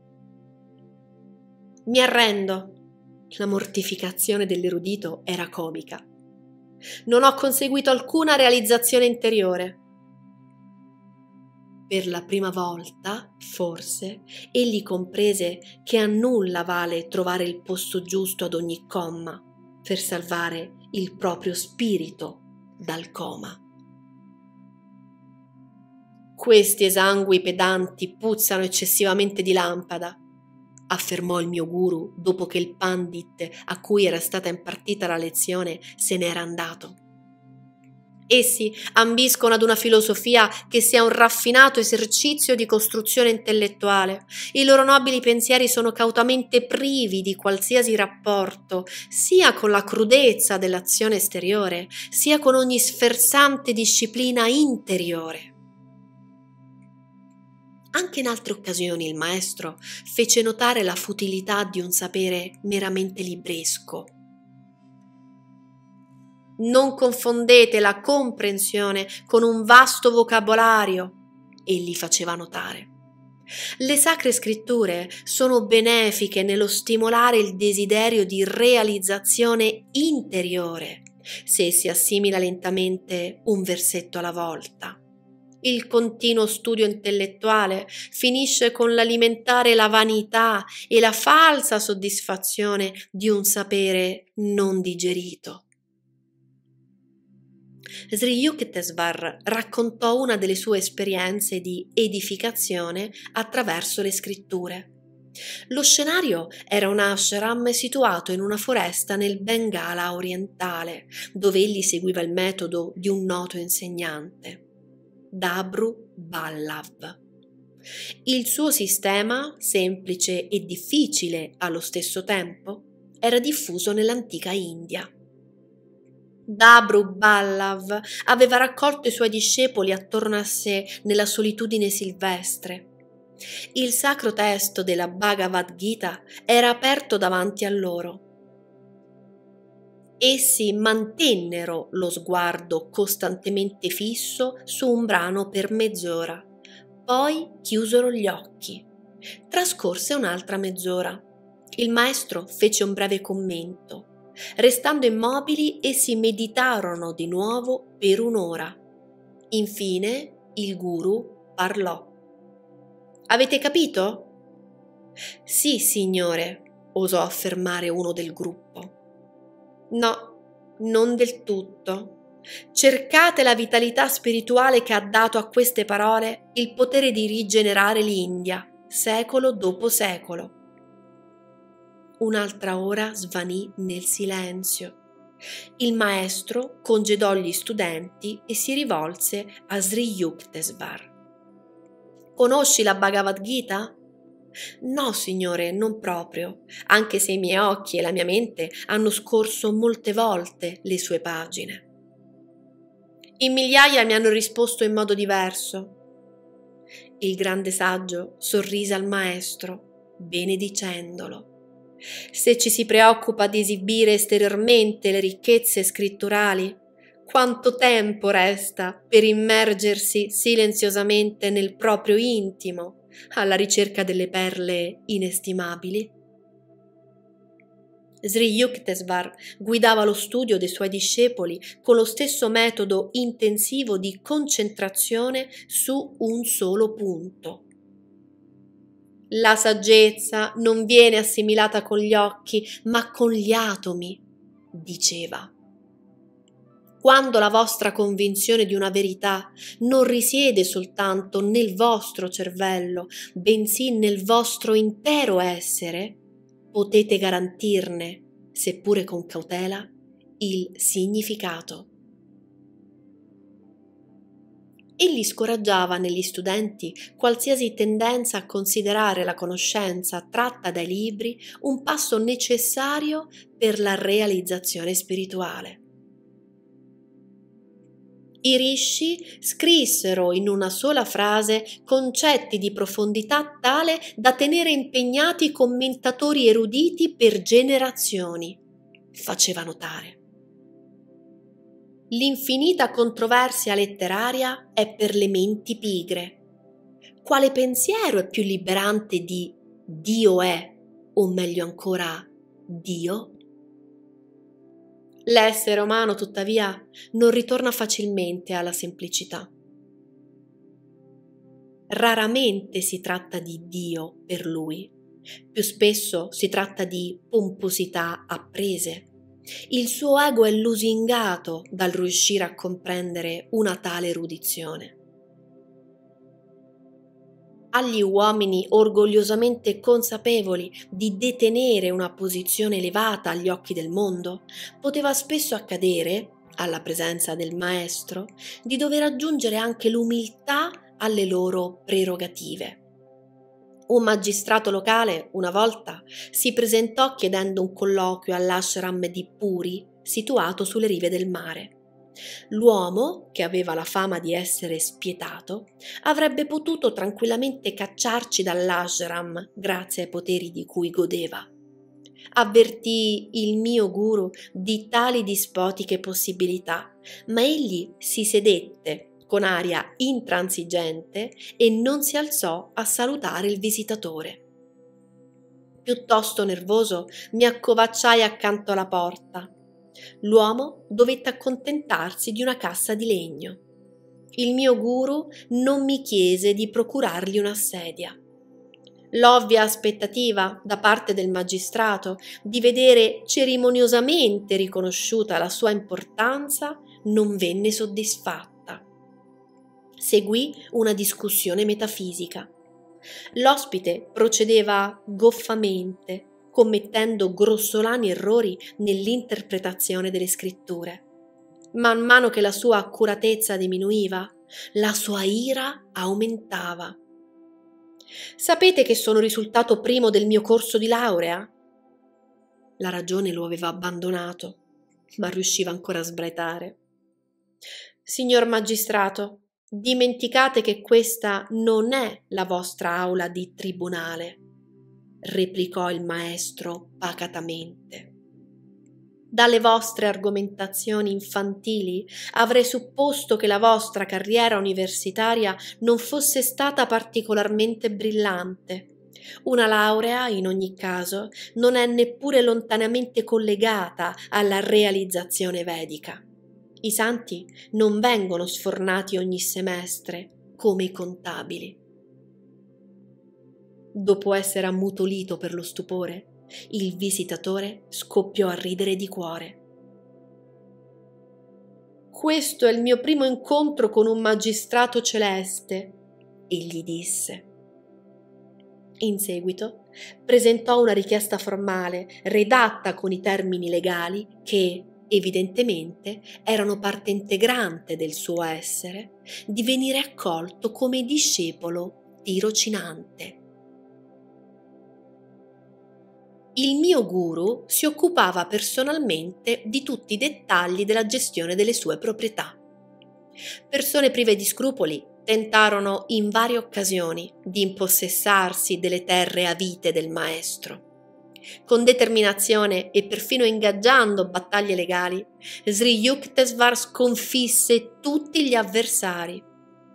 Mi arrendo. La mortificazione dell'erudito era comica. Non ho conseguito alcuna realizzazione interiore. Per la prima volta, forse, egli comprese che a nulla vale trovare il posto giusto ad ogni comma per salvare il proprio spirito dal coma. Questi esangui pedanti puzzano eccessivamente di lampada, affermò il mio guru dopo che il pandit a cui era stata impartita la lezione se n'era andato. Essi ambiscono ad una filosofia che sia un raffinato esercizio di costruzione intellettuale. I loro nobili pensieri sono cautamente privi di qualsiasi rapporto, sia con la crudezza dell'azione esteriore, sia con ogni sferzante disciplina interiore. Anche in altre occasioni il maestro fece notare la futilità di un sapere meramente libresco. Non confondete la comprensione con un vasto vocabolario, egli faceva notare. Le sacre scritture sono benefiche nello stimolare il desiderio di realizzazione interiore, se si assimila lentamente un versetto alla volta. Il continuo studio intellettuale finisce con l'alimentare la vanità e la falsa soddisfazione di un sapere non digerito. Sri Yukteswar raccontò una delle sue esperienze di edificazione attraverso le scritture. Lo scenario era un ashram situato in una foresta nel Bengala orientale, dove egli seguiva il metodo di un noto insegnante, Dabru Ballav. Il suo sistema, semplice e difficile allo stesso tempo, era diffuso nell'antica India. Dabru Ballav aveva raccolto i suoi discepoli attorno a sé nella solitudine silvestre. Il sacro testo della Bhagavad Gita era aperto davanti a loro. Essi mantennero lo sguardo costantemente fisso su un brano per mezz'ora, poi chiusero gli occhi. Trascorse un'altra mezz'ora. Il maestro fece un breve commento. Restando immobili, essi meditarono di nuovo per un'ora. Infine il guru parlò. Avete capito? Sì, signore, osò affermare uno del gruppo. No, non del tutto. Cercate la vitalità spirituale che ha dato a queste parole il potere di rigenerare l'India, secolo dopo secolo. Un'altra ora svanì nel silenzio. Il maestro congedò gli studenti e si rivolse a Sri Yukteswar. Conosci la Bhagavad Gita? No, signore, non proprio, anche se i miei occhi e la mia mente hanno scorso molte volte le sue pagine. In migliaia mi hanno risposto in modo diverso. Il grande saggio sorrise al maestro, benedicendolo. Se ci si preoccupa di esibire esteriormente le ricchezze scritturali, quanto tempo resta per immergersi silenziosamente nel proprio intimo alla ricerca delle perle inestimabili? Sri Yuktesvar guidava lo studio dei suoi discepoli con lo stesso metodo intensivo di concentrazione su un solo punto. La saggezza non viene assimilata con gli occhi, ma con gli atomi, diceva. Quando la vostra convinzione di una verità non risiede soltanto nel vostro cervello, bensì nel vostro intero essere, potete garantirne, seppure con cautela, il significato. Egli scoraggiava negli studenti qualsiasi tendenza a considerare la conoscenza tratta dai libri un passo necessario per la realizzazione spirituale. I rishi scrissero in una sola frase concetti di profondità tale da tenere impegnati i commentatori eruditi per generazioni, faceva notare. L'infinita controversia letteraria è per le menti pigre. Quale pensiero è più liberante di Dio è, o meglio ancora, Dio? L'essere umano, tuttavia, non ritorna facilmente alla semplicità. Raramente si tratta di Dio per lui, più spesso si tratta di pomposità apprese. Il suo ego è lusingato dal riuscire a comprendere una tale erudizione. Agli uomini orgogliosamente consapevoli di detenere una posizione elevata agli occhi del mondo, poteva spesso accadere, alla presenza del maestro, di dover aggiungere anche l'umiltà alle loro prerogative. Un magistrato locale, una volta, si presentò chiedendo un colloquio all'ashram di Puri, situato sulle rive del mare. L'uomo, che aveva la fama di essere spietato, avrebbe potuto tranquillamente cacciarci dall'ashram grazie ai poteri di cui godeva. Avvertì il mio guru di tali dispotiche possibilità, ma egli si sedette con aria intransigente e non si alzò a salutare il visitatore. Piuttosto nervoso mi accovacciai accanto alla porta. L'uomo dovette accontentarsi di una cassa di legno. Il mio guru non mi chiese di procurargli una sedia. L'ovvia aspettativa da parte del magistrato di vedere cerimoniosamente riconosciuta la sua importanza non venne soddisfatta. Seguì una discussione metafisica. L'ospite procedeva goffamente, commettendo grossolani errori nell'interpretazione delle scritture. Man mano che la sua accuratezza diminuiva, la sua ira aumentava. Sapete che sono risultato primo del mio corso di laurea? La ragione lo aveva abbandonato, ma riusciva ancora a sbraitare. Signor magistrato, dimenticate che questa non è la vostra aula di tribunale, replicò il maestro pacatamente. Dalle vostre argomentazioni infantili avrei supposto che la vostra carriera universitaria non fosse stata particolarmente brillante. Una laurea, in ogni caso, non è neppure lontanamente collegata alla realizzazione vedica. I santi non vengono sfornati ogni semestre come i contabili. Dopo essere ammutolito per lo stupore, il visitatore scoppiò a ridere di cuore. Questo è il mio primo incontro con un magistrato celeste, egli disse. In seguito presentò una richiesta formale redatta con i termini legali che, evidentemente, erano parte integrante del suo essere, di venire accolto come discepolo tirocinante. Il mio guru si occupava personalmente di tutti i dettagli della gestione delle sue proprietà. Persone prive di scrupoli tentarono in varie occasioni di impossessarsi delle terre avite del maestro. Con determinazione e perfino ingaggiando battaglie legali, Sri Yuktesvar sconfisse tutti gli avversari.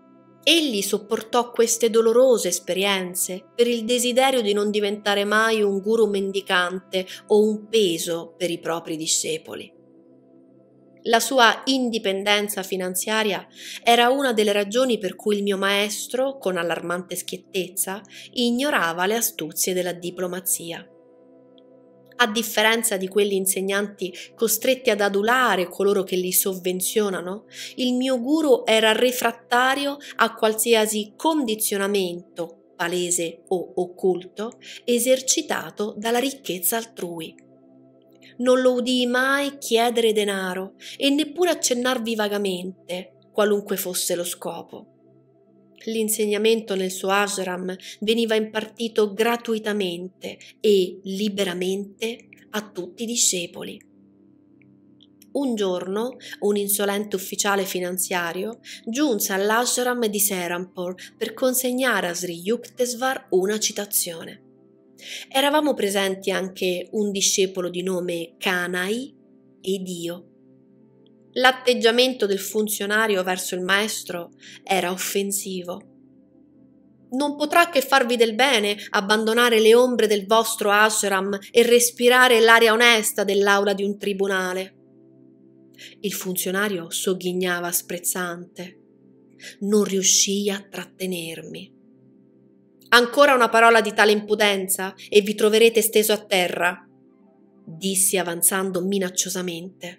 Egli sopportò queste dolorose esperienze per il desiderio di non diventare mai un guru mendicante o un peso per i propri discepoli. La sua indipendenza finanziaria era una delle ragioni per cui il mio maestro, con allarmante schiettezza, ignorava le astuzie della diplomazia. A differenza di quegli insegnanti costretti ad adulare coloro che li sovvenzionano, il mio guru era refrattario a qualsiasi condizionamento, palese o occulto, esercitato dalla ricchezza altrui. Non lo udii mai chiedere denaro e neppure accennarvi vagamente, qualunque fosse lo scopo. L'insegnamento nel suo ashram veniva impartito gratuitamente e liberamente a tutti i discepoli. Un giorno un insolente ufficiale finanziario giunse all'ashram di Serampore per consegnare a Sri Yukteswar una citazione. Eravamo presenti anche un discepolo di nome Kanai ed io. L'atteggiamento del funzionario verso il maestro era offensivo. Non potrà che farvi del bene abbandonare le ombre del vostro ashram e respirare l'aria onesta dell'aula di un tribunale. Il funzionario sogghignava sprezzante. Non riuscii a trattenermi. Ancora una parola di tale impudenza e vi troverete steso a terra, dissi avanzando minacciosamente.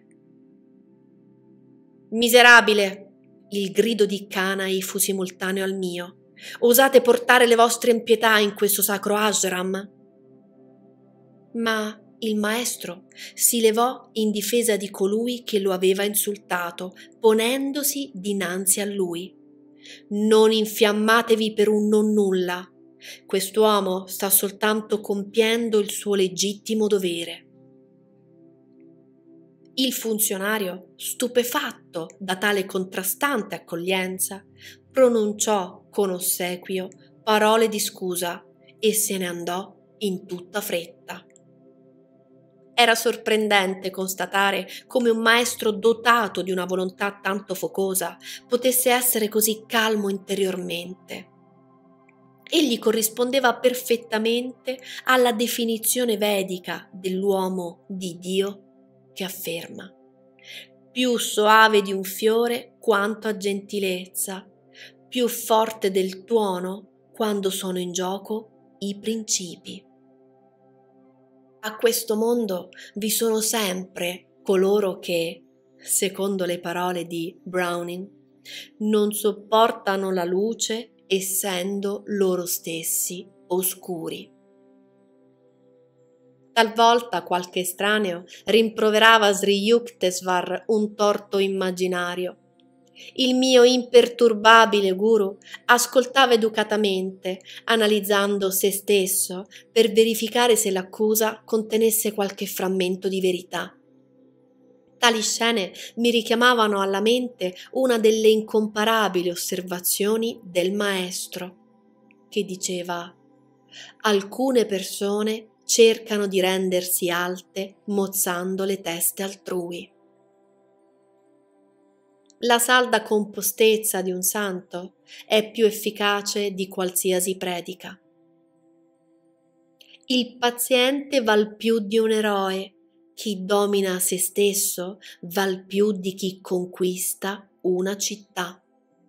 Miserabile! Il grido di Kanai fu simultaneo al mio. Osate portare le vostre impietà in questo sacro ashram? Ma il maestro si levò in difesa di colui che lo aveva insultato, ponendosi dinanzi a lui. Non infiammatevi per un nonnulla. Quest'uomo sta soltanto compiendo il suo legittimo dovere. Il funzionario, stupefatto da tale contrastante accoglienza, pronunciò con ossequio parole di scusa e se ne andò in tutta fretta. Era sorprendente constatare come un maestro dotato di una volontà tanto focosa potesse essere così calmo interiormente. Egli corrispondeva perfettamente alla definizione vedica dell'uomo di Dio che afferma: più soave di un fiore quanto a gentilezza, più forte del tuono quando sono in gioco i principi. A questo mondo vi sono sempre coloro che, secondo le parole di Browning, non sopportano la luce essendo loro stessi oscuri. Talvolta qualche estraneo rimproverava a Sri Yukteswar un torto immaginario. Il mio imperturbabile guru ascoltava educatamente, analizzando se stesso per verificare se l'accusa contenesse qualche frammento di verità. Tali scene mi richiamavano alla mente una delle incomparabili osservazioni del maestro, che diceva: alcune persone cercano di rendersi alte mozzando le teste altrui. La salda compostezza di un santo è più efficace di qualsiasi predica. Il paziente val più di un eroe, chi domina se stesso val più di chi conquista una città.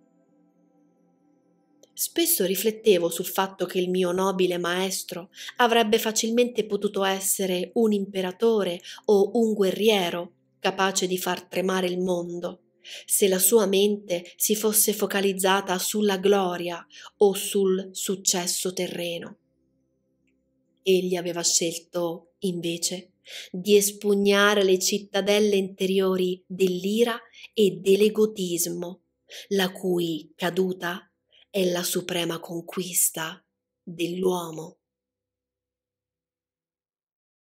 Spesso riflettevo sul fatto che il mio nobile maestro avrebbe facilmente potuto essere un imperatore o un guerriero capace di far tremare il mondo, se la sua mente si fosse focalizzata sulla gloria o sul successo terreno. Egli aveva scelto, invece, di espugnare le cittadelle interiori dell'ira e dell'egotismo, la cui caduta è la suprema conquista dell'uomo.